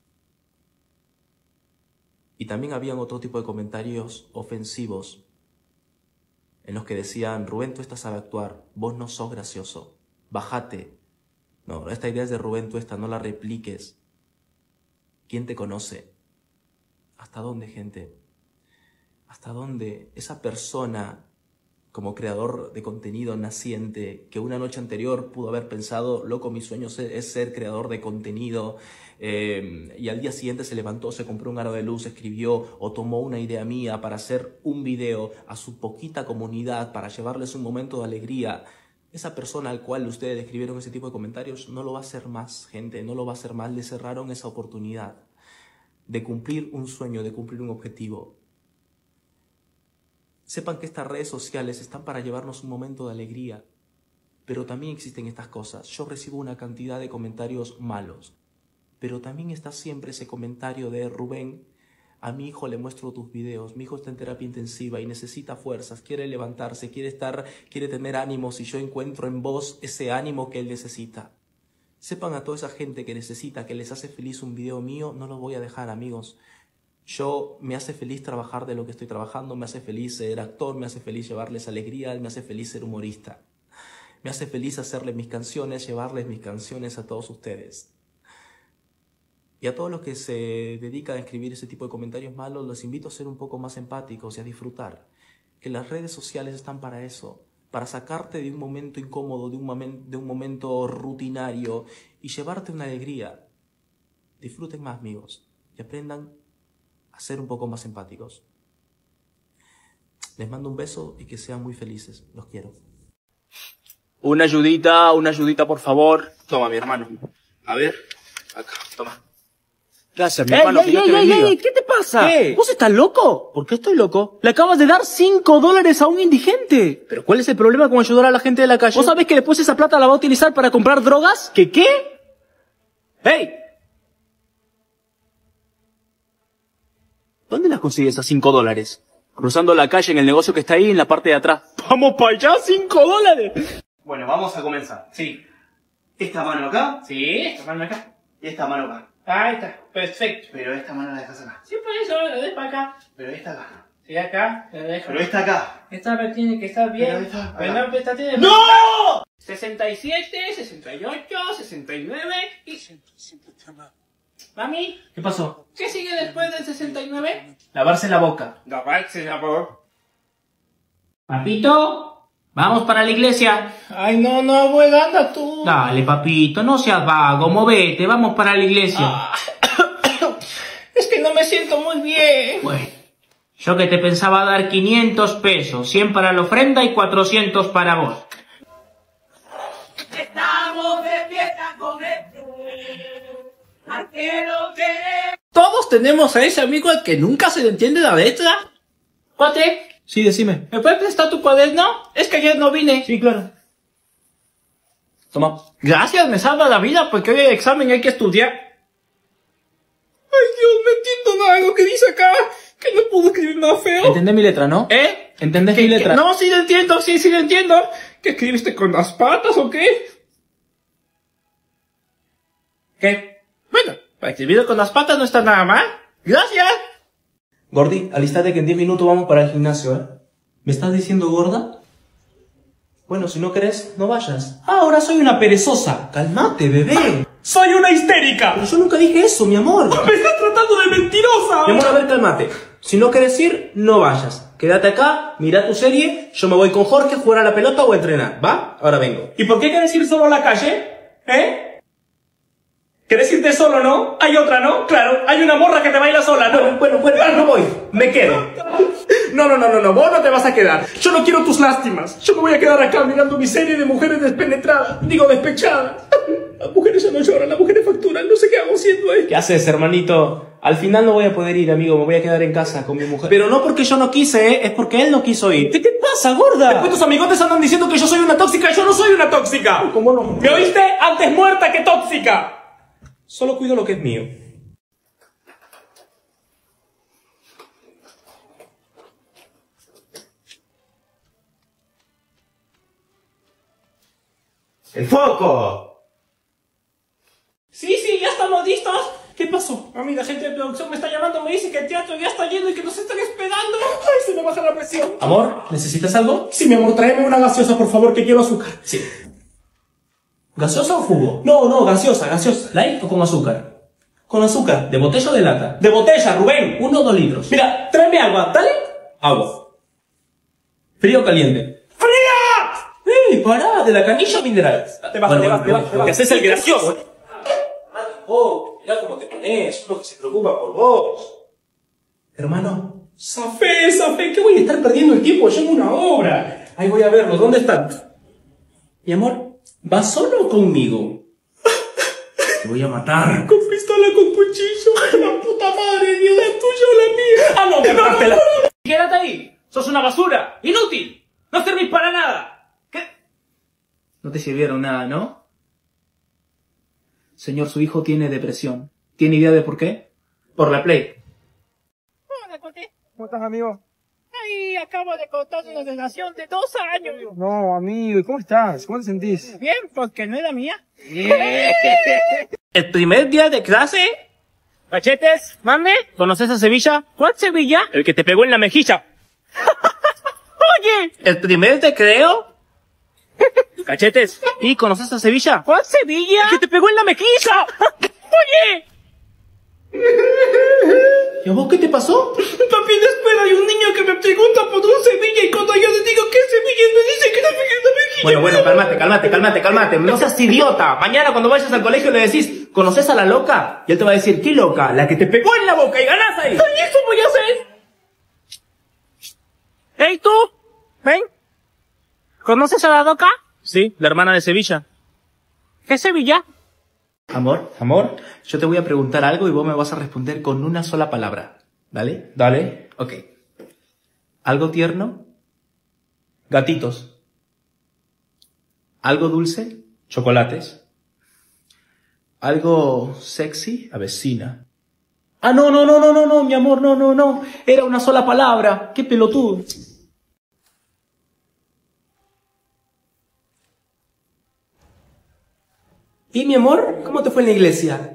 Y también habían otro tipo de comentarios ofensivos en los que decían, Rubén Tuesta sabe actuar, vos no sos gracioso, bájate. No, esta idea es de Rubén Tuesta, no la repliques. ¿Quién te conoce? ¿Hasta dónde, gente? ¿Hasta dónde esa persona, como creador de contenido naciente, que una noche anterior pudo haber pensado, loco, mi sueño es ser creador de contenido, eh, y al día siguiente se levantó, se compró un aro de luz, escribió o tomó una idea mía para hacer un video a su poquita comunidad, para llevarles un momento de alegría? Esa persona al cual ustedes escribieron ese tipo de comentarios no lo va a hacer más, gente, no lo va a hacer más. Le cerraron esa oportunidad de cumplir un sueño, de cumplir un objetivo. Sepan que estas redes sociales están para llevarnos un momento de alegría, pero también existen estas cosas. Yo recibo una cantidad de comentarios malos, pero también está siempre ese comentario de Rubén, a mi hijo le muestro tus videos, mi hijo está en terapia intensiva y necesita fuerzas, quiere levantarse, quiere estar, quiere tener ánimos y yo encuentro en vos ese ánimo que él necesita. Sepan a toda esa gente que necesita, que les hace feliz un video mío, no los voy a dejar, amigos. Yo me hace feliz trabajar de lo que estoy trabajando, me hace feliz ser actor, me hace feliz llevarles alegría, me hace feliz ser humorista. Me hace feliz hacerles mis canciones, llevarles mis canciones a todos ustedes. Y a todos los que se dedican a escribir ese tipo de comentarios malos, los invito a ser un poco más empáticos y a disfrutar. Que las redes sociales están para eso, para sacarte de un momento incómodo, de un, momen- de un momento rutinario y llevarte una alegría. Disfruten más, amigos, y aprendan a ser un poco más empáticos. Les mando un beso y que sean muy felices. Los quiero. Una ayudita, una ayudita, por favor. Toma, mi hermano. A ver. Acá, toma. Gracias, mi ey, hermano. Ey, que Dios ey, te ey, bendiga. ey, ¿qué te pasa? ¿Qué? ¿Vos estás loco? ¿Por qué estoy loco? Le acabas de dar cinco dólares a un indigente. ¿Pero cuál es el problema con ayudar a la gente de la calle? ¿Vos sabés que después esa plata la va a utilizar para comprar drogas? ¿Qué qué? ¡Ey! ¿Dónde las consigues esas cinco dólares? Cruzando la calle en el negocio que está ahí en la parte de atrás. ¡Vamos para allá! ¡Cinco dólares! Bueno, vamos a comenzar. Sí. Esta mano acá Sí, esta mano acá. y esta mano acá. Ahí está, perfecto. Pero esta mano la dejas acá. Sí, por eso, lo dejo acá. Pero esta acá. Sí, acá, lo dejo. Pero esta acá. Esta vez tiene que estar bien. Pero esta- Pero acá. no, esta tiene... ¡No! sesenta y siete, sesenta y ocho, sesenta y nueve y... Mami, ¿Qué pasó? ¿qué sigue después del sesenta y nueve? Lavarse la boca. Lavarse la boca. Papito, vamos para la iglesia. Ay, no, no, abuela, anda tú. Dale, papito, no seas vago, movete, vamos para la iglesia. Ah. Es que no me siento muy bien. Bueno, yo que te pensaba dar quinientos pesos, cien para la ofrenda y cuatrocientos para vos. Estamos de fiesta con esto. Arquero que... Todos tenemos a ese amigo al que nunca se le entiende la letra. Cuate, Sí, decime. ¿me puedes prestar tu cuaderno? Es que ayer no vine. Sí, claro. Toma. Gracias, me salva la vida porque hoy hay examen y hay que estudiar. Ay, Dios, no entiendo nada de lo que dice acá. Que no puedo escribir más feo. ¿Entendés mi letra, no? ¿Eh? ¿Entendés ¿Qué- mi qué? letra? No, sí lo entiendo, sí, sí lo entiendo. ¿Qué escribiste con las patas o qué? ¿Qué? Bueno, para escribirlo con las patas no está nada mal. Gracias. Gordi, alistate que en diez minutos vamos para el gimnasio, ¿eh? ¿Me estás diciendo gorda? Bueno, si no querés, no vayas. Ah, ahora soy una perezosa. Calmate, bebé. ¡Soy una histérica! Pero yo nunca dije eso, mi amor. ¡Me estás tratando de mentirosa! Mi amor, a ver, cálmate. Si no querés ir, no vayas. Quédate acá, mira tu serie, yo me voy con Jorge a jugar a la pelota o a entrenar, ¿va? Ahora vengo. ¿Y por qué querés ir solo a la calle? ¿Eh? ¿Querés irte solo, no? Hay otra, ¿no? Claro, hay una morra que te baila sola, ¿no? Bueno, bueno, ah, no voy, me quedo. No, no, no, no, no, vos no te vas a quedar. Yo no quiero tus lástimas. Yo me voy a quedar acá mirando mi serie de mujeres despenetradas. Digo, despechadas. Las mujeres ya no lloran, las mujeres facturan. No sé qué hago haciendo ahí. ¿Qué haces, hermanito? Al final no voy a poder ir, amigo, me voy a quedar en casa con mi mujer. Pero no porque yo no quise, ¿eh? Es porque él no quiso ir. ¿Qué te pasa, gorda? Después tus amigotes andan diciendo que yo soy una tóxica y yo no soy una tóxica. ¿Cómo no? ¿Me oíste? Antes muerta que tóxica. Solo cuido lo que es mío. ¡El foco! Sí, sí, ya estamos listos. ¿Qué pasó? A mí la gente de producción me está llamando, me dice que el teatro ya está lleno y que nos están esperando. Ay, se me baja la presión. Amor, ¿necesitas algo? Sí, mi amor, tráeme una gaseosa, por favor, que quiero azúcar. Sí. ¿Gaseosa o jugo? No, no, gaseosa, gaseosa. ¿Light o con azúcar? Con azúcar. ¿De botella o de lata? De botella, Rubén. Uno o dos litros. Mira, tráeme agua, ¿dale? Agua. ¿Frío o caliente? ¡Fría! ¡Ey, pará! ¿De la canilla o mineral? Te vas, Bueno, te vas, bueno, te vas, bueno, te vas. que haces el gracioso. Oh, mira cómo te pones, uno que se preocupa por vos. Hermano. Zafé, Zafé, ¿qué voy a estar perdiendo el tiempo? Yo en una obra. Ahí voy a verlo, ¿dónde están? Mi amor, ¿vas solo o conmigo? Te voy a matar. Con pistola, con cuchillo. La puta madre, ni la tuya o la mía. ¡Ah, no, cárgatela! ¡Quédate ahí! ¡Sos una basura! ¡Inútil! ¡No servís para nada! ¿Qué? No te sirvieron nada, ¿no? Señor, su hijo tiene depresión. ¿Tiene idea de por qué? Por la Play. Hola, Cote. ¿Cómo estás, amigo? Ay, acabo de cortar una relación de dos años. No, amigo, ¿y cómo estás? ¿Cómo te sentís? Bien, porque no era mía. El primer día de clase... Cachetes, mame, ¿conoces a Sevilla? ¿Cuál Sevilla? El que te pegó en la mejilla. Oye, el primer recreo... Cachetes, ¿y conoces a Sevilla? ¿Cuál Sevilla? El que te pegó en la mejilla. Oye. ¿Y a vos qué te pasó? Papi, en la escuela hay un niño que me pregunta por un Sevilla y cuando yo le digo que es Sevilla, él me dice que no me queda mejilla. Bueno, bueno, cálmate, cálmate, cálmate, cálmate. No seas idiota. Mañana cuando vayas al colegio le decís, ¿conoces a la loca? Y él te va a decir, ¿qué loca? La que te pegó en la boca y ganás ahí. ¡Ay, eso voy a hacer! ¡Ey, tú! ¿Conoces a la Doca? Sí, la hermana de Sevilla. ¿Qué Sevilla? Amor, amor, yo te voy a preguntar algo y vos me vas a responder con una sola palabra. ¿Dale? Dale. Ok. ¿Algo tierno? Gatitos. ¿Algo dulce? Chocolates. ¿Algo sexy? Avecina. Ah, no, no, no, no, no, no, mi amor, no, no, no. Era una sola palabra. Qué pelotudo. ¿Y mi amor? ¿Cómo te fue en la iglesia?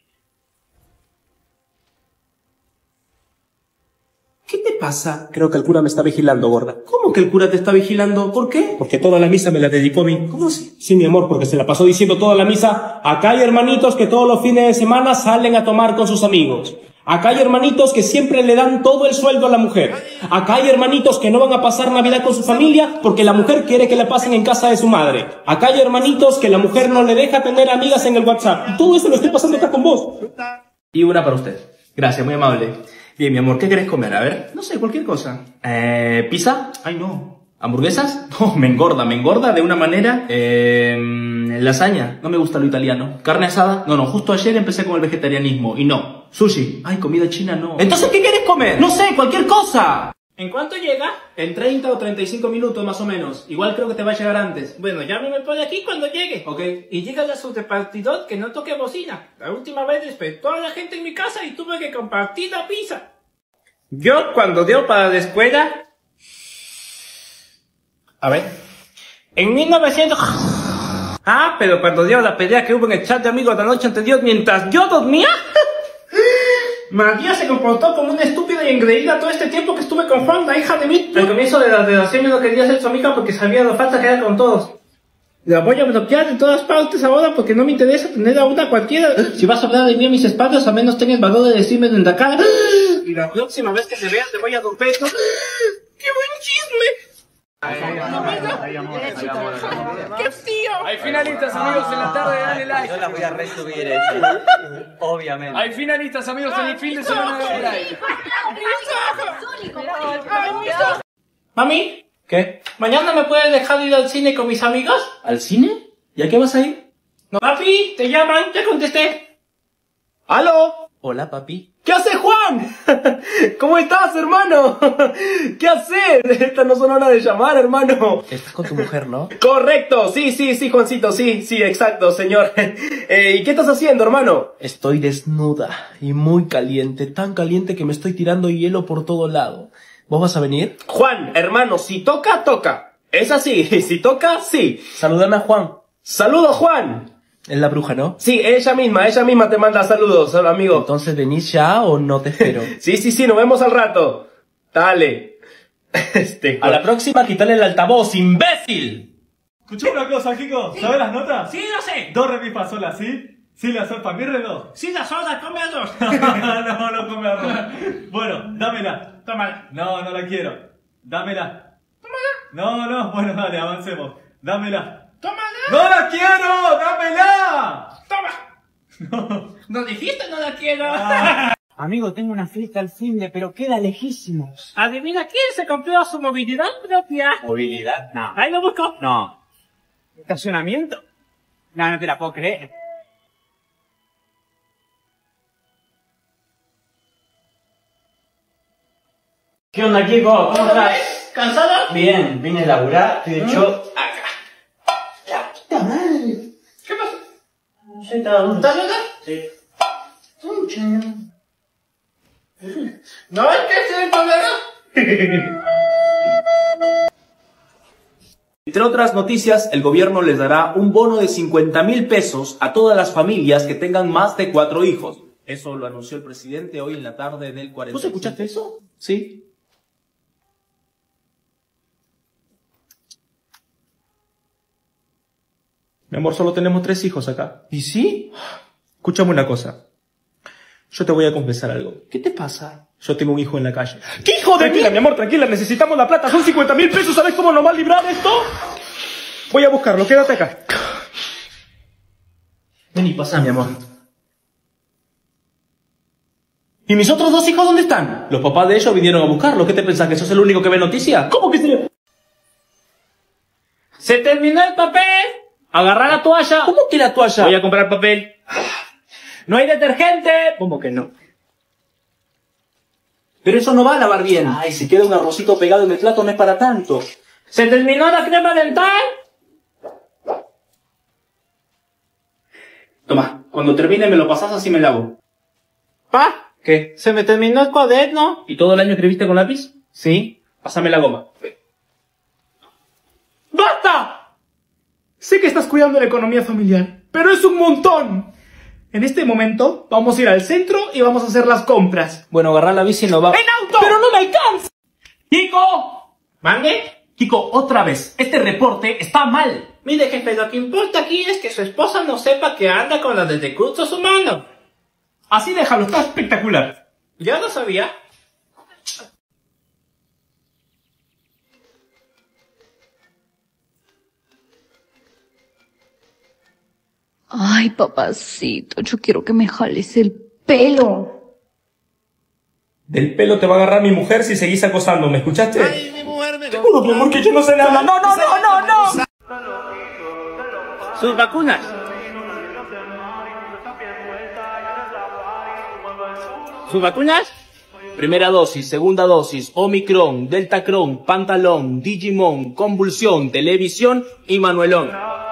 ¿Qué te pasa? Creo que el cura me está vigilando, gorda. ¿Cómo que el cura te está vigilando? ¿Por qué? Porque toda la misa me la dedicó a mí. ¿Cómo así? Sí, mi amor, porque se la pasó diciendo toda la misa, acá hay hermanitos que todos los fines de semana salen a tomar con sus amigos. Acá hay hermanitos que siempre le dan todo el sueldo a la mujer. Acá hay hermanitos que no van a pasar Navidad con su familia porque la mujer quiere que le pasen en casa de su madre. Acá hay hermanitos que la mujer no le deja tener amigas en el WhatsApp. Y todo eso lo estoy pasando acá con vos. Y una para usted. Gracias, muy amable. Bien, mi amor, ¿qué querés comer? A ver. No sé, cualquier cosa. Eh, ¿pizza? Ay, no. ¿Hamburguesas? No, me engorda, me engorda de una manera. Eh, lasaña. No me gusta lo italiano. ¿Carne asada? No, no, justo ayer empecé con el vegetarianismo y no. Sushi. Ay, comida china no. Entonces, ¿qué querés comer? No sé, cualquier cosa. ¿En cuánto llega? En treinta o treinta y cinco minutos más o menos. Igual creo que te va a llegar antes. Bueno, llámeme por aquí cuando llegue. Ok. Y dígale a su repartidor que no toque bocina. La última vez despertó a la gente en mi casa y tuve que compartir la pizza. Yo, cuando dio para la escuela... A ver. En mil novecientos... Ah, pero cuando dio la pelea que hubo en el chat de amigos la noche anterior mientras yo dormía... María se comportó como una estúpida y engreída todo este tiempo que estuve con Juan, la hija de mí. Al comienzo de la relación yo no quería ser su amiga porque sabía lo falta que era con todos. La voy a bloquear en todas partes ahora porque no me interesa tener a una cualquiera. Si vas a hablar de mí a mis espaldas, al menos tengas valor de decirme en la cara. Y la próxima vez que se vean te voy a romper esto. ¡Qué buen chisme! ¡Qué tío! Hay finalistas, amigos, en la tarde, dale like. Yo la voy a resubir esa. Obviamente. Hay finalistas, amigos, en el fin de semana, dale like. Mami, ¿qué? ¿mañana me puedes dejar ir al cine con mis amigos? ¿Al cine? ¿Y a qué vas a ir? No, papi, te llaman, ya contesté. ¡Aló! Hola, papi. ¿Qué haces, Juan? ¿Cómo estás, hermano? ¿Qué haces? Estas no son horas de llamar, hermano. Estás con tu mujer, ¿no? Correcto, sí, sí, sí, Juancito, sí, sí, exacto, señor. Eh, ¿Y qué estás haciendo, hermano? Estoy desnuda y muy caliente, tan caliente que me estoy tirando hielo por todo lado. ¿Vos vas a venir? Juan, hermano, si toca, toca. Es así, si toca, sí. Saludame a Juan. ¡Saludos, Juan! Es la bruja, ¿no? Sí, ella misma, ella misma te manda saludos, amigo. Entonces, ¿venís ya o no te espero? Sí, sí, sí, nos vemos al rato. Dale. Este, a la próxima, quítale el altavoz, imbécil. Escuchá una cosa, Kiko. ¿Sabes las notas? Sí, lo sé. Do, re, mi, fa, sol, la, si. Si, la, sol, fa, mi, re, do. Sí, la sola, come arroz. No, no come arroz. Bueno, dámela. Tómala. No, no la quiero. Dámela. Tómala. No, no, bueno, dale, avancemos. Dámela. ¡Tómala! ¡No la quiero! ¡Dámela! ¡Toma! No, no dijiste no la quiero. Ah. Amigo, tengo una fiesta al fin de, pero queda lejísimos. Adivina quién se compró su movilidad propia. ¿Movilidad? No. Ahí lo busco. No. ¿Estacionamiento? No, no te la puedo creer. ¿Qué onda, Kiko? ¿Cómo estás? ¿Cansado? Bien, vine a laburar, de hecho, acá. La puta madre. ¿Qué pasó? No sé, estaba... ¿Estás loca? Sí. ¿No es que ese es el problema? Entre otras noticias, el gobierno les dará un bono de cincuenta mil pesos a todas las familias que tengan más de cuatro hijos. Eso lo anunció el presidente hoy en la tarde del cuarenta y cinco. ¿Vos escuchaste eso? Sí. Mi amor, solo tenemos tres hijos acá. ¿Y sí? Escúchame una cosa. Yo te voy a confesar algo. ¿Qué te pasa? Yo tengo un hijo en la calle. ¿Qué hijo de Tranquila, mi amor, tranquila. Necesitamos la plata. Son cincuenta mil pesos. ¿Sabes cómo nos va a librar esto? Voy a buscarlo. Quédate acá. Vení, pasa, mi amor. ¿Y mis otros dos hijos dónde están? Los papás de ellos vinieron a buscarlo. ¿Qué te pensás? ¿Que sos el único que ve noticias? ¿Cómo que se...? Se terminó el papel. Agarra la toalla. ¿Cómo que la toalla? Voy a comprar papel. No hay detergente. ¿Cómo que no? Pero eso no va a lavar bien. Ay, si queda un arrocito pegado en el plato no es para tanto. ¿Se terminó la crema dental? Toma, cuando termine me lo pasas así me lavo. Pa, ¿qué? Se me terminó el cuaderno. ¿Y todo el año escribiste con lápiz? Sí. Pásame la goma. ¡Basta! Sé que estás cuidando la economía familiar, pero es un montón. En este momento vamos a ir al centro y vamos a hacer las compras. Bueno, agarrar la bici y nos va. ¡En auto! ¡Pero no me alcanza! ¡Kiko! ¿Mande? Kiko, otra vez. Este reporte está mal. Mire, jefe, lo que importa aquí es que su esposa no sepa que anda con la de recursos humanos. Así déjalo, está espectacular. Ya lo sabía. Ay, papacito, yo quiero que me jales el pelo. Del pelo te va a agarrar mi mujer si seguís acosando, ¿me escuchaste? Ay, mi mujer me... Te juro, mi amor, que yo no sé nada. No, no, no, no, no. Sus vacunas. ¿Sus vacunas? Primera dosis, segunda dosis, Omicron, Deltacron, Pantalón, Digimon, Convulsión, Televisión y Manuelón.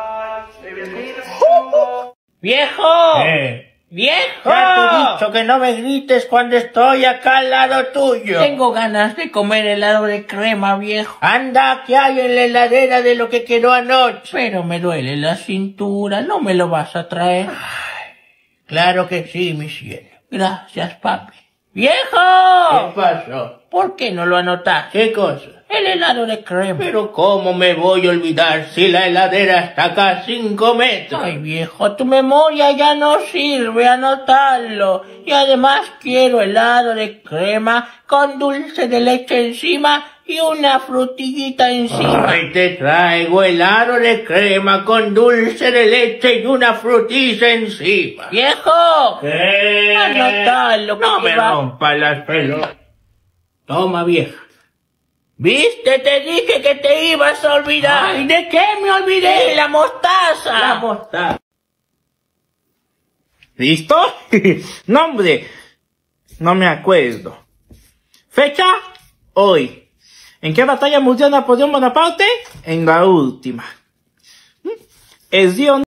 ¡Viejo! Eh. ¡Viejo! Ya te he dicho que no me grites cuando estoy acá al lado tuyo. Tengo ganas de comer helado de crema, viejo. Anda, que hay en la heladera de lo que quedó anoche. Pero me duele la cintura, ¿no me lo vas a traer? Ay, claro que sí, mi cielo. Gracias, papi. ¡Viejo! ¿Qué pasó? ¿Por qué no lo anotaste? ¿Qué cosa? El helado de crema. Pero ¿cómo me voy a olvidar si la heladera está acá a cinco metros? Ay, viejo, tu memoria ya no sirve, anotarlo. Y además quiero helado de crema con dulce de leche encima y una frutillita encima. Ay, te traigo helado de crema con dulce de leche y una frutilla encima. ¡Viejo! ¿Qué? Anotalo. No me va... rompas las pelotas. Toma, vieja. ¿Viste? Te dije que te ibas a olvidar. Ay, ¿de qué me olvidé? La mostaza. La mostaza. ¿Listo? No, hombre. No me acuerdo. ¿Fecha? Hoy. ¿En qué batalla murió Napoleón Bonaparte? En la última. El río